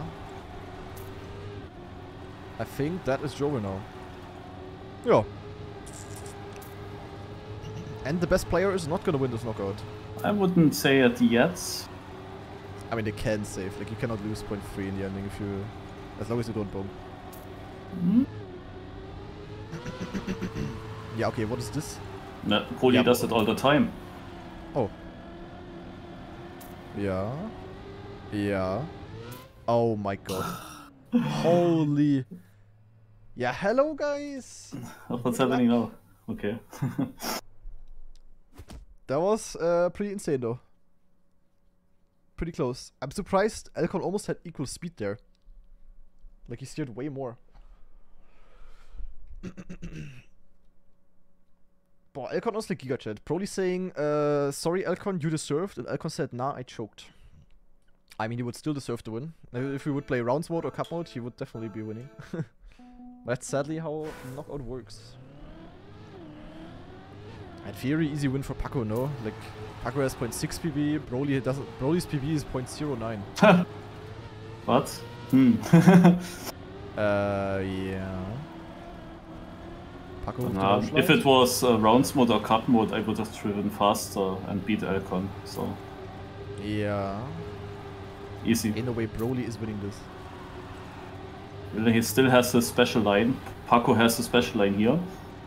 I think that is Jover now. Yeah. And the best player is not gonna win this knockout. I wouldn't say it yet. I mean, they can save. Like, you cannot lose point three in the ending if you... As long as you don't bomb. Hmm? Yeah, okay, what is this? No, Poli Yeah, does but- it all the time. Oh. Yeah. Yeah. Oh my god. Holy... Yeah, hello guys! What's happening now? Okay. That was uh, pretty insane though. Pretty close. I'm surprised Elcon almost had equal speed there. Like he steered way more. Boah, Elcon was like Giga Chat. Probably saying, uh, sorry Elcon, you deserved. And Elcon said, nah, I choked. I mean, he would still deserve to win. Uh, If we would play rounds mode or cup mode, he would definitely be winning. That's sadly how knockout works. In theory, easy win for Paco, no? Like, Paco has zero point six P B, Broly doesn't. Broly's P B is zero point zero nine. What? Hmm. Uh, yeah. Paco with the Nah, launch if light? it was uh, rounds mode or cup mode, I would have driven faster and beat Elcon. So Yeah. easy. In a way, Broly is winning this. Really, he still has a special line. Paco has a special line here.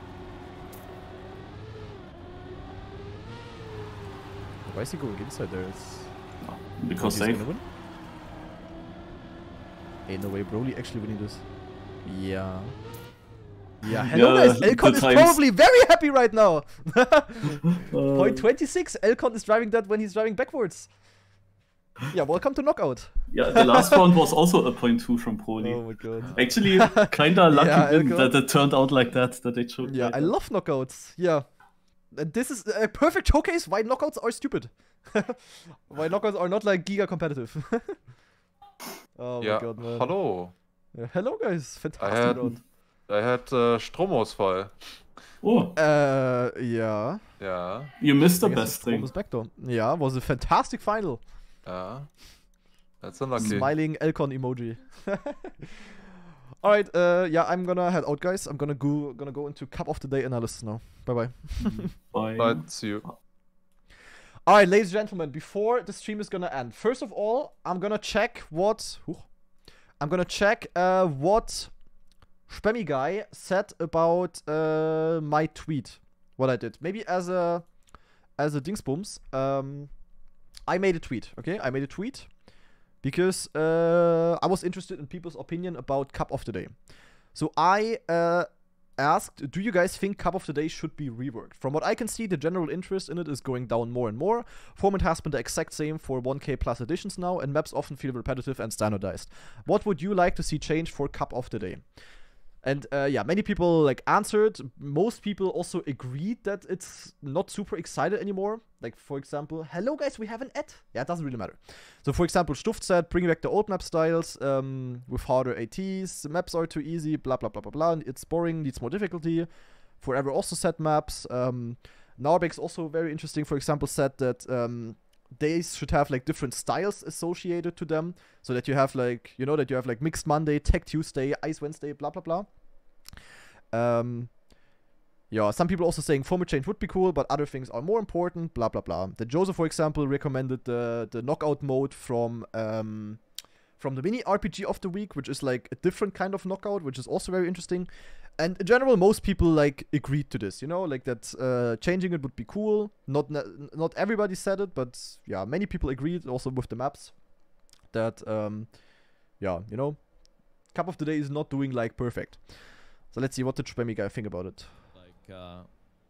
Why is he going inside there? It's Because Broly's safe. gonna win? Ain't no way Broly actually winning this. Yeah. Yeah, hello Yeah, guys, the Elcon is times- probably very happy right now! Uh, Point twenty-six, Elcon is driving that when he's driving backwards. Yeah, welcome to Knockout. yeah, the last round was also a point two from Poli. Oh my god. Actually, kinda lucky Yeah, win Elcon. that it turned out like that, that they choked. Yeah, right I now. love knockouts. Yeah. And this is a perfect showcase why knockouts are stupid. Why knockouts are not like giga competitive. Oh Yeah. my god, man. Hello. Yeah, hello guys, I fantastic had round. I had uh, Stromausfall. Oh, Äh, ja. Yeah. you missed the I guess best Strom thing. is back though. Yeah, was a fantastic final. Yeah. That's unlucky. Smiling Elcon emoji. Alright, uh, yeah, I'm gonna head out, guys. I'm gonna go gonna go into Cup of the Day analysis now. Bye bye. Bye. But see you. Alright, ladies and gentlemen, before the stream is gonna end, first of all, I'm gonna check what. Huch. I'm gonna check uh, what Spammy Guy said about uh, my tweet. What I did. Maybe as a as a Dingsbums. Um, I made a tweet, okay? I made a tweet because uh, I was interested in people's opinion about Cup of the Day. So I uh, asked, do you guys think Cup of the Day should be reworked? From what I can see, the general interest in it is going down more and more. Format has been the exact same for one K plus editions now, and maps often feel repetitive and standardized. What would you like to see changed for Cup of the Day? And uh, yeah, many people like answered. Most people also agreed that it's not super excited anymore. Like, for example, hello guys, we have an ad. Yeah, it doesn't really matter. So, for example, Stuft said, bring back the old map styles um, with harder ATs. The maps are too easy, blah, blah, blah, blah, blah. And it's boring, needs more difficulty. Forever also said maps. Um, Narbeck's also very interesting, for example, said that um, days should have like different styles associated to them, so that you have like, you know, that you have like Mixed Monday, Tech Tuesday, Ice Wednesday, blah blah blah. Um, yeah, some people also saying format change would be cool, but other things are more important, blah blah blah. The Joseph, for example, recommended the the knockout mode from um from the mini R P G of the week, which is like a different kind of knockout, which is also very interesting. And in general, most people like agreed to this, you know, like that uh, changing it would be cool. Not not everybody said it, but yeah, many people agreed. Also with the maps, that um, yeah, you know, Cup of the Day is not doing like perfect. So let's see what the Spammy Guy think about it. Like uh,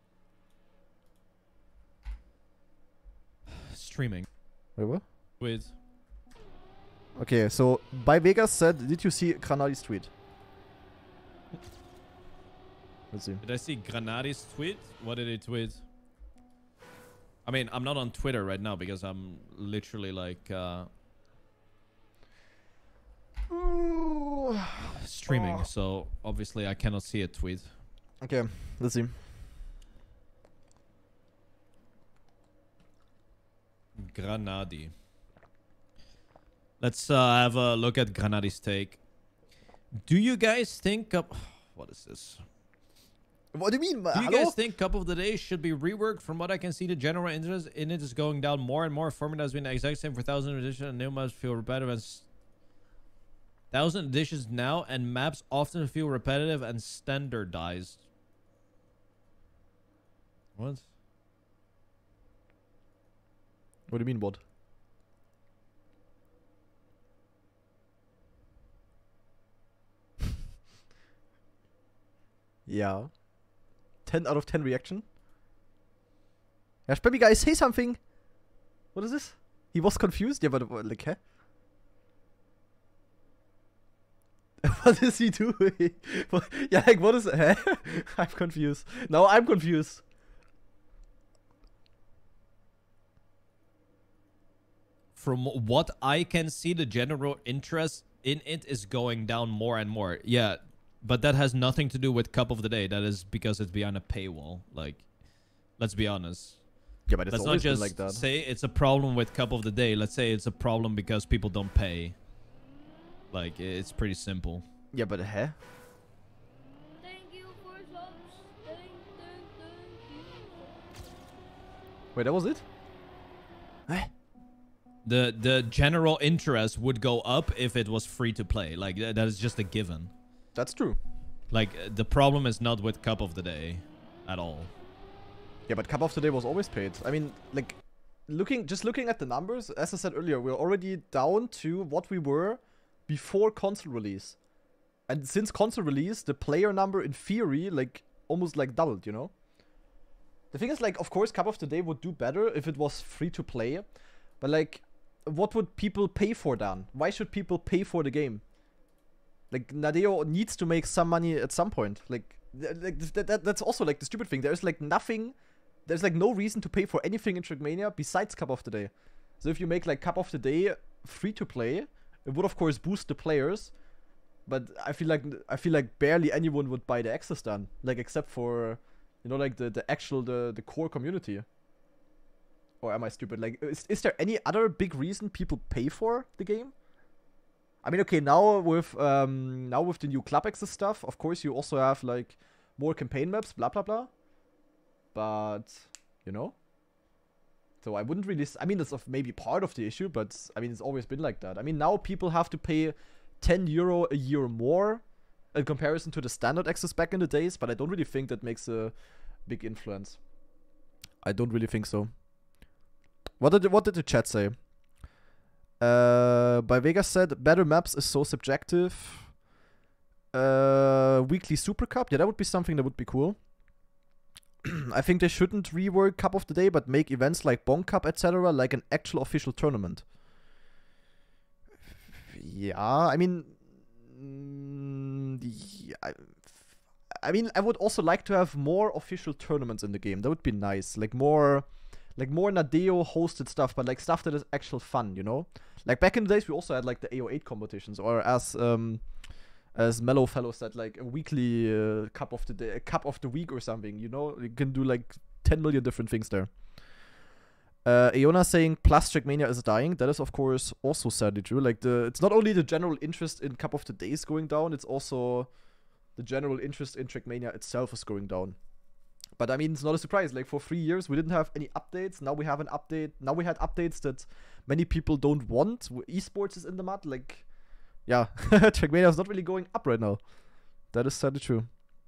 streaming Wait, what? with. Okay, so by Vegas said, did you see Granadi's tweet? Let's see. Did I see Granadi's tweet? What did he tweet? I mean, I'm not on Twitter right now because I'm literally like uh, streaming, Oh. so obviously I cannot see a tweet. Okay, let's see. Granadi. Let's uh, have a look at Granadi's take. Do you guys think of... What is this? What do you mean? Do you Hello? guys think Cup of the Day should be reworked? From what I can see, the general interest in it is going down more and more. Format has been the exact same for thousand edition, and new maps feel repetitive. And thousand editions now, and maps often feel repetitive and standardized. What? What do you mean, what? Yeah. ten out of ten reaction. Yeah, Spammy Guy, say something. What is this? He was confused? Yeah, but uh, like, huh? What is he doing? What- yeah, like, what is it? Huh? I'm confused. No, I'm confused. From what I can see, the general interest in it is going down more and more. Yeah, but that has nothing to do with Cup of the Day. That is because it's behind a paywall. Like, let's be honest. Yeah, but it's Let's not always been just like that. say it's a problem with Cup of the Day. Let's say it's a problem because people don't pay. Like, it's pretty simple. Yeah, but huh? Thank you for subs. Thank, thank, thank you. Wait, that was it? Huh? The the general interest would go up if it was free to play. Like, th that is just a given. That's true. Like, uh, the problem is not with Cup of the Day at all. Yeah, but Cup of the Day was always paid. I mean, like, looking just looking at the numbers, as I said earlier, we're already down to what we were before console release. And since console release, the player number in theory, like, almost like doubled, you know? The thing is, like, of course, Cup of the Day would do better if it was free to play. But, like, what would people pay for then? Why should people pay for the game? Like, Nadeo needs to make some money at some point. Like, th like th that, that's also, like, the stupid thing. There's, like, nothing... There's, like, no reason to pay for anything in Trackmania besides Cup of the Day. So if you make, like, Cup of the Day free to play, it would, of course, boost the players. but I feel like I feel like barely anyone would buy the access then, like except for, you know, like the the actual the the core community. Or am I stupid? Like, is is there any other big reason people pay for the game? I mean, okay, now with um now with the new club access stuff, of course you also have like more campaign maps, blah blah blah. But you know, so I wouldn't really. S I mean, that's of maybe part of the issue, but I mean, it's always been like that. I mean, now people have to pay ten euro a year more in comparison to the standard access back in the days, but I don't really think that makes a big influence. I don't really think so. What did the, what did the chat say? Uh, by Vegas said better maps is so subjective. Uh, weekly Super Cup, yeah, that would be something that would be cool. I think they shouldn't rework Cup of the Day, but make events like Bonk Cup, et cetera, like an actual official tournament. Yeah, I mean, mm, yeah, I, I mean, I would also like to have more official tournaments in the game. That would be nice, like more, like more Nadeo hosted stuff, but like stuff that is actual fun, you know. Like back in the days, we also had like the A O eight competitions, or as um. As Mellow Fellow said, like a weekly uh, cup of the day, a cup of the week or something, you know? You can do like ten million different things there. Uh, Iona saying plus Trackmania is dying. That is, of course, also sadly true. Like, the it's not only the general interest in Cup of the Days going down, it's also the general interest in Trackmania itself is going down. But I mean, it's not a surprise. Like, for three years, we didn't have any updates. Now we have an update. Now we had updates that many people don't want. Esports is in the mud. Like, yeah, Trackmania is not really going up right now. That is sadly true.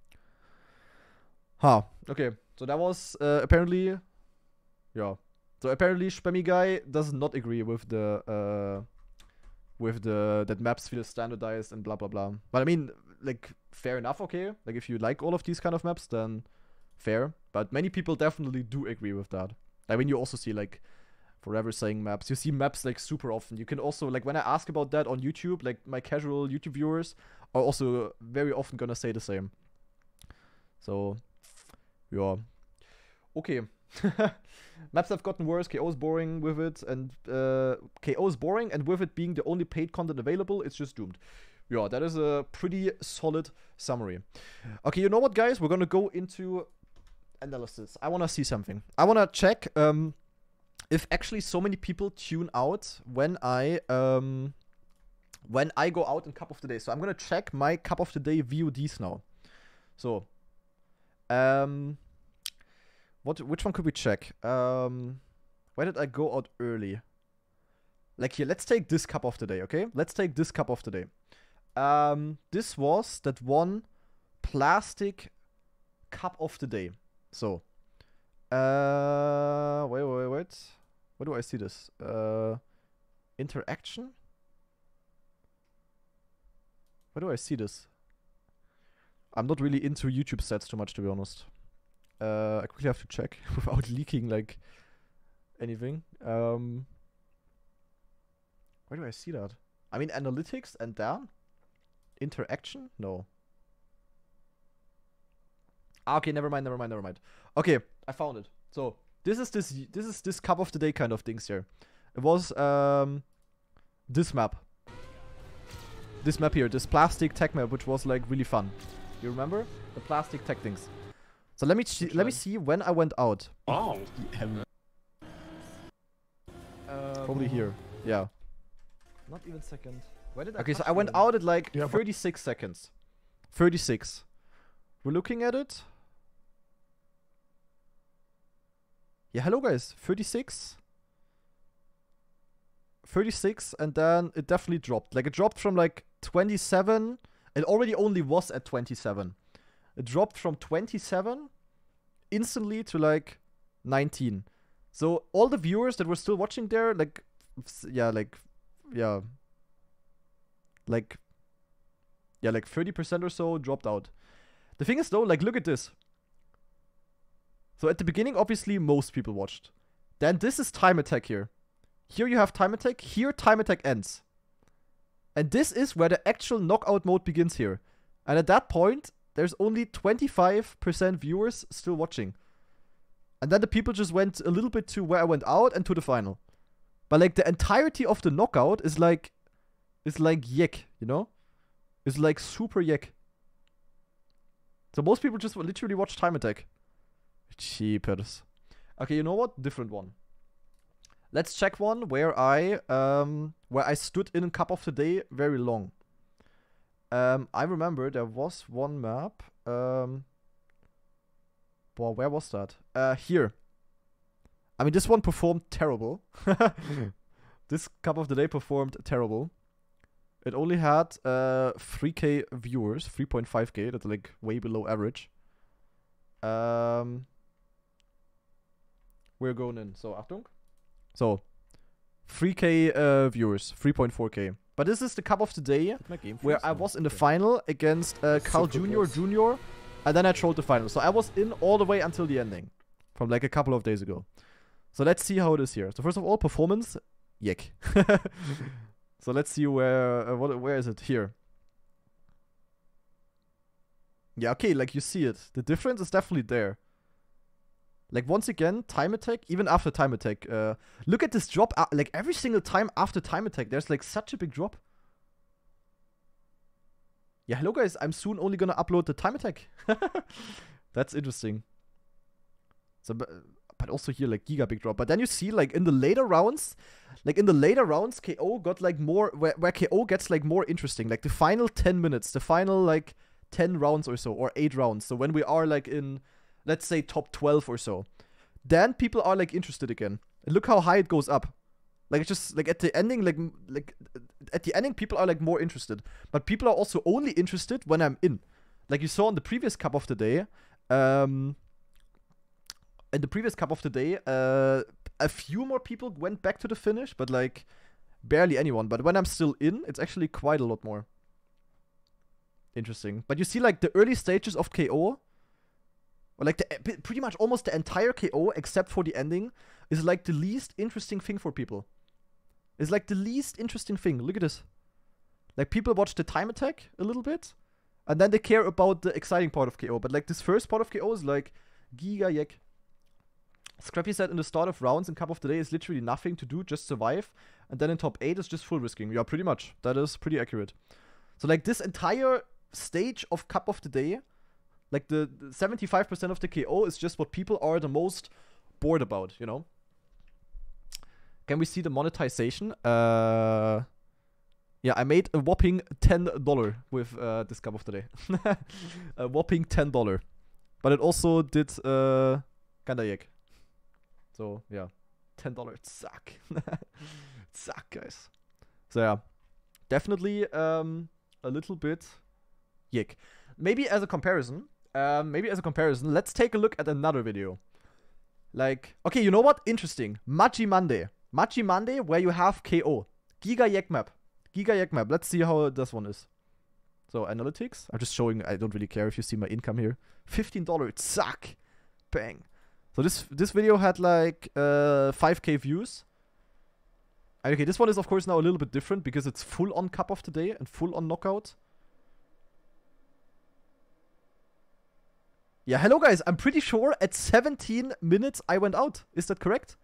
Huh. Okay. So that was uh, apparently, yeah. So apparently, Spammy Guy does not agree with the uh, with the that maps feel standardized and blah blah blah. But I mean, like, fair enough. Okay. Like, if you like all of these kind of maps, then fair. But many people definitely do agree with that. I mean, you also see like. Forever saying maps. You see maps like super often. You can also, like, when I ask about that on YouTube, like my casual YouTube viewers are also very often gonna say the same. So, yeah. Okay. Maps have gotten worse. K O is boring with it, and uh, K O is boring, and with it being the only paid content available, it's just doomed. Yeah, that is a pretty solid summary. Okay, you know what, guys? We're gonna go into analysis. I wanna see something. I wanna check. Um. If actually so many people tune out when I um when I go out in Cup of the Day. So I'm gonna check my Cup of the Day V O Ds now. So um what which one could we check? Um where did I go out early? Like here, let's take this Cup of the Day, okay? Let's take this Cup of the Day. Um this was that one plastic Cup of the Day. So Uh, wait, wait, wait. Where do I see this? Uh, interaction? Where do I see this? I'm not really into YouTube stats too much, to be honest. Uh, I quickly have to check without leaking, like, anything. Um, where do I see that? I mean, analytics and down? Interaction? No. Ah, okay, never mind, never mind, never mind. Okay, I found it. So this is this this is this Cup of the Day kind of things here. It was um this map. This map here, this plastic tech map, which was like really fun. You remember the plastic tech things? So let me see, let me see when I went out. Oh. Um, Probably here. Yeah. Not even second. Where did I okay, so I went out at like yeah, thirty-six seconds. thirty-six. We're looking at it. Yeah, hello guys, thirty-six. thirty-six, and then it definitely dropped. Like, it dropped from like twenty-seven. It already only was at twenty-seven. It dropped from twenty-seven instantly to like nineteen. So all the viewers that were still watching there, like, yeah, like, yeah. Like, yeah, like thirty percent or so dropped out. The thing is though, like, look at this. So at the beginning, obviously, most people watched. Then this is Time Attack here. Here you have Time Attack. Here Time Attack ends. And this is where the actual knockout mode begins here. And at that point, there's only twenty-five percent viewers still watching. And then the people just went a little bit to where I went out and to the final. But like the entirety of the knockout is like, is like yick, you know? is like super yak. So most people just literally watch Time Attack. Cheapers. Okay, you know what? Different one. Let's check one where I um where I stood in a cup of the day very long. Um, I remember there was one map. Um, boy, where was that? Uh, here. I mean, this one performed terrible. This cup of the day performed terrible. It only had uh three K viewers, three point five K. That's like way below average. Um, we're going in. So Achtung. So, three K uh, viewers, three point four K. But this is the cup of the day where I was in the final against uh, Carl Junior Junior, and then I trolled the final. So I was in all the way until the ending, from like a couple of days ago. So let's see how it is here. So first of all, performance, yick. So let's see where uh, what where is it here? Yeah, okay, like you see it. The difference is definitely there. Like once again, Time Attack, even after Time Attack, uh, look at this drop. Uh, like every single time after Time Attack, there's like such a big drop. Yeah, hello guys, I'm soon only gonna upload the Time Attack. That's interesting. So, but, but also here like giga big drop. But then you see like in the later rounds, like in the later rounds, K O got like more, where, where K O gets like more interesting. Like the final ten minutes, the final like ten rounds or so, or eight rounds. So when we are like in, let's say top twelve or so, then people are like interested again. And look how high it goes up. Like it's just like at the ending, like like at the ending, people are like more interested. But people are also only interested when I'm in. Like you saw in the previous cup of the day. Um, in the previous cup of the day, uh, a few more people went back to the finish, but like barely anyone. But when I'm still in, it's actually quite a lot more. Interesting. But you see, like the early stages of K O. Or like the, pretty much almost the entire K O, except for the ending, is like the least interesting thing for people. It's like the least interesting thing. Look at this. Like people watch the Time Attack a little bit, and then they care about the exciting part of K O. But like this first part of K O is like giga yak. Scrappy said in the start of rounds in Cup of the Day is literally nothing to do, just survive. And then in top eight is just full risking. Yeah, pretty much. That is pretty accurate. So like this entire stage of Cup of the Day, like the seventy-five percent of the K O is just what people are the most bored about, you know? Can we see the monetization? Uh, yeah, I made a whopping ten dollars with uh, this Cup of the Day. A whopping ten dollars. But it also did uh, kinda yak. So, yeah. ten dollars. Suck. Suck, guys. So, yeah. Definitely um, a little bit yak. Maybe as a comparison, Um, maybe as a comparison, let's take a look at another video. Like, okay, you know what? Interesting. Machi Monday. Machi Monday, where you have K O. Giga Yak Map. Giga Yak Map. Let's see how this one is. So, analytics. I'm just showing, I don't really care if you see my income here. fifteen dollars. Suck. Bang. So, this this video had like uh, five K views. Okay, this one is, of course, now a little bit different because it's full on Cup of the Day and full on Knockout. Yeah, hello guys, I'm pretty sure at seventeen minutes I went out. Is that correct?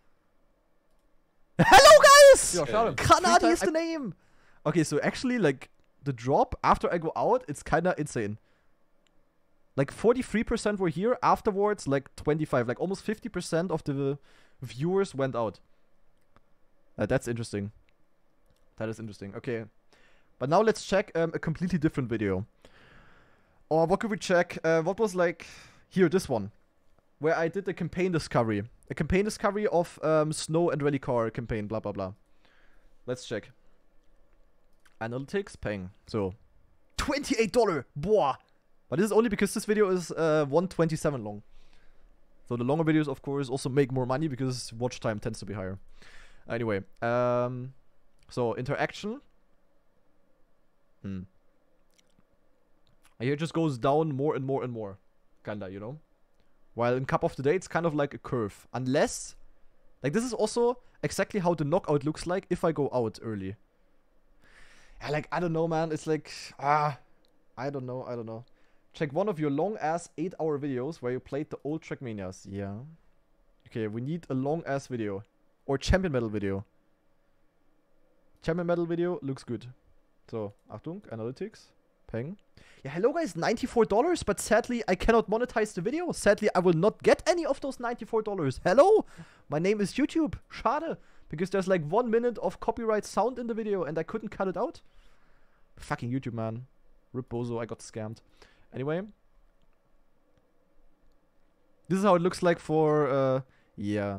Hello guys! Ja, schade. Kanadi is the name! Okay, so actually, like, the drop after I go out, it's kinda insane. Like, forty-three percent were here, afterwards, like, twenty-five. Like, almost fifty percent of the viewers went out. Uh, that's interesting. That is interesting, okay. But now let's check um, a completely different video. Or what could we check? Uh, what was like... Here, this one. Where I did a campaign discovery. A campaign discovery of um, Snow and Rally Car campaign, blah, blah, blah. Let's check. Analytics, pang. So, twenty-eight dollars! Boah! But this is only because this video is uh, one twenty-seven long. So the longer videos, of course, also make more money because watch time tends to be higher. Anyway, um... so, interaction. Hmm. Here it just goes down more and more and more. Kinda, you know? While in Cup of the Day, it's kind of like a curve. Unless... Like, this is also exactly how the knockout looks like if I go out early. Yeah, like, I don't know, man. It's like... Ah... I don't know, I don't know. Check one of your long-ass eight hour videos where you played the old Trackmanias. Yeah. Okay, we need a long-ass video. Or Champion Medal video. Champion Medal video looks good. So, Achtung, Analytics. Peng. Yeah, hello guys, ninety-four dollars, but sadly I cannot monetize the video. Sadly, I will not get any of those ninety-four dollars. Hello? My name is YouTube. Schade. Because there's like one minute of copyright sound in the video and I couldn't cut it out. Fucking YouTube, man. Rip Bozo, I got scammed. Anyway. This is how it looks like for, uh, yeah.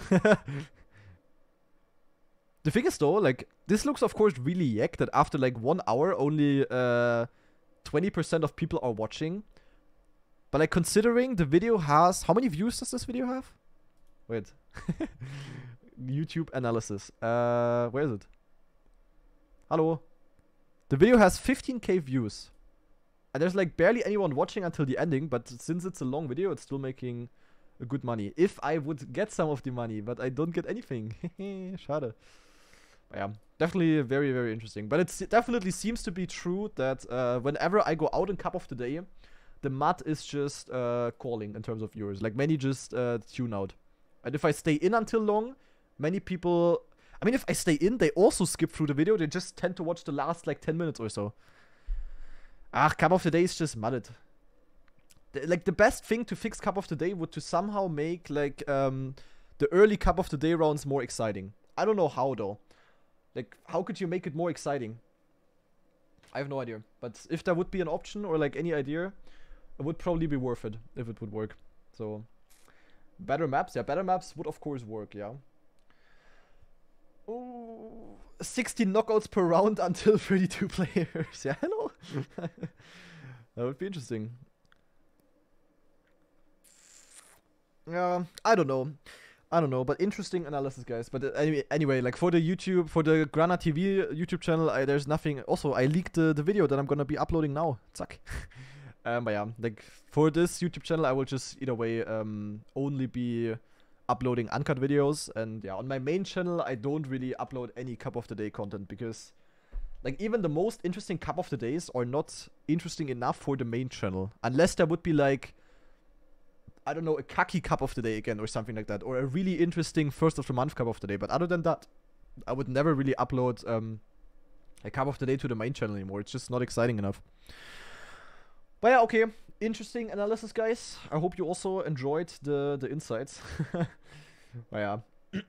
The thing is though, like, this looks of course really yak that after like one hour only, uh, twenty percent of people are watching. But like considering the video has, how many views does this video have? Wait. YouTube analysis. Uh, where is it? Hello. The video has fifteen K views. And there's like barely anyone watching until the ending, but since it's a long video, it's still making a good money. If I would get some of the money, but I don't get anything. Schade. But yeah, definitely very, very interesting. But it definitely seems to be true that uh, whenever I go out in Cup of the Day, the M U D is just uh, calling in terms of viewers. Like many just uh, tune out. And if I stay in until long, many people... I mean, if I stay in, they also skip through the video. They just tend to watch the last like ten minutes or so. Ah, Cup of the Day is just mudded. The, like the best thing to fix Cup of the Day would to somehow make like um, the early Cup of the Day rounds more exciting. I don't know how though. Like, how could you make it more exciting? I have no idea. But if there would be an option or like any idea, it would probably be worth it if it would work. So, better maps. Yeah, better maps would of course work, yeah. Oh, sixteen knockouts per round until thirty-two players. Yeah, hello? That would be interesting. Yeah, I don't know. I don't know, but interesting analysis, guys. But uh, anyway, anyway, like for the YouTube, for the Grana T V YouTube channel, I, there's nothing. Also, I leaked the, the video that I'm gonna be uploading now. Zack. um, but yeah, like for this YouTube channel, I will just either way um only be uploading uncut videos. And yeah, on my main channel, I don't really upload any Cup of the Day content because, like, even the most interesting Cup of the Days are not interesting enough for the main channel, unless there would be like, I don't know, a Kaki Cup of the Day again or something like that, or a really interesting first of the month Cup of the Day. But other than that, I would never really upload um, a Cup of the Day to the main channel anymore. It's just not exciting enough. But yeah, okay, interesting analysis, guys. I hope you also enjoyed the the insights. But yeah,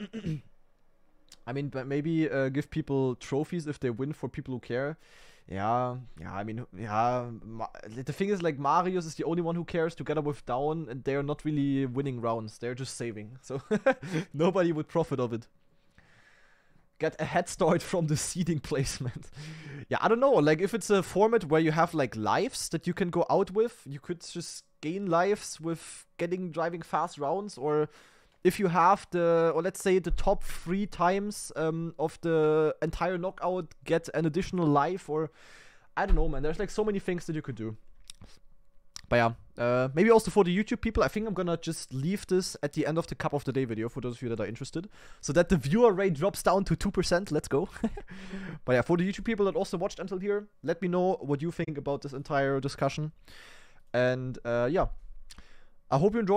I mean, but maybe uh, give people trophies if they win for people who care. Yeah, yeah, I mean, yeah, Ma the thing is, like, Marius is the only one who cares together with Down, and they're not really winning rounds, they're just saving, so nobody would profit of it. Get a head start from the seeding placement. Yeah, I don't know, like, if it's a format where you have, like, lives that you can go out with, you could just gain lives with getting driving fast rounds, or if you have the, or let's say the top three times um, of the entire knockout get an additional life, or I don't know, man. There's like so many things that you could do. But yeah, uh, maybe also for the YouTube people, I think I'm gonna just leave this at the end of the Cup of the Day video for those of you that are interested, so that the viewer rate drops down to two percent. Let's go. But yeah, for the YouTube people that also watched until here, let me know what you think about this entire discussion. And uh, yeah, I hope you enjoyed.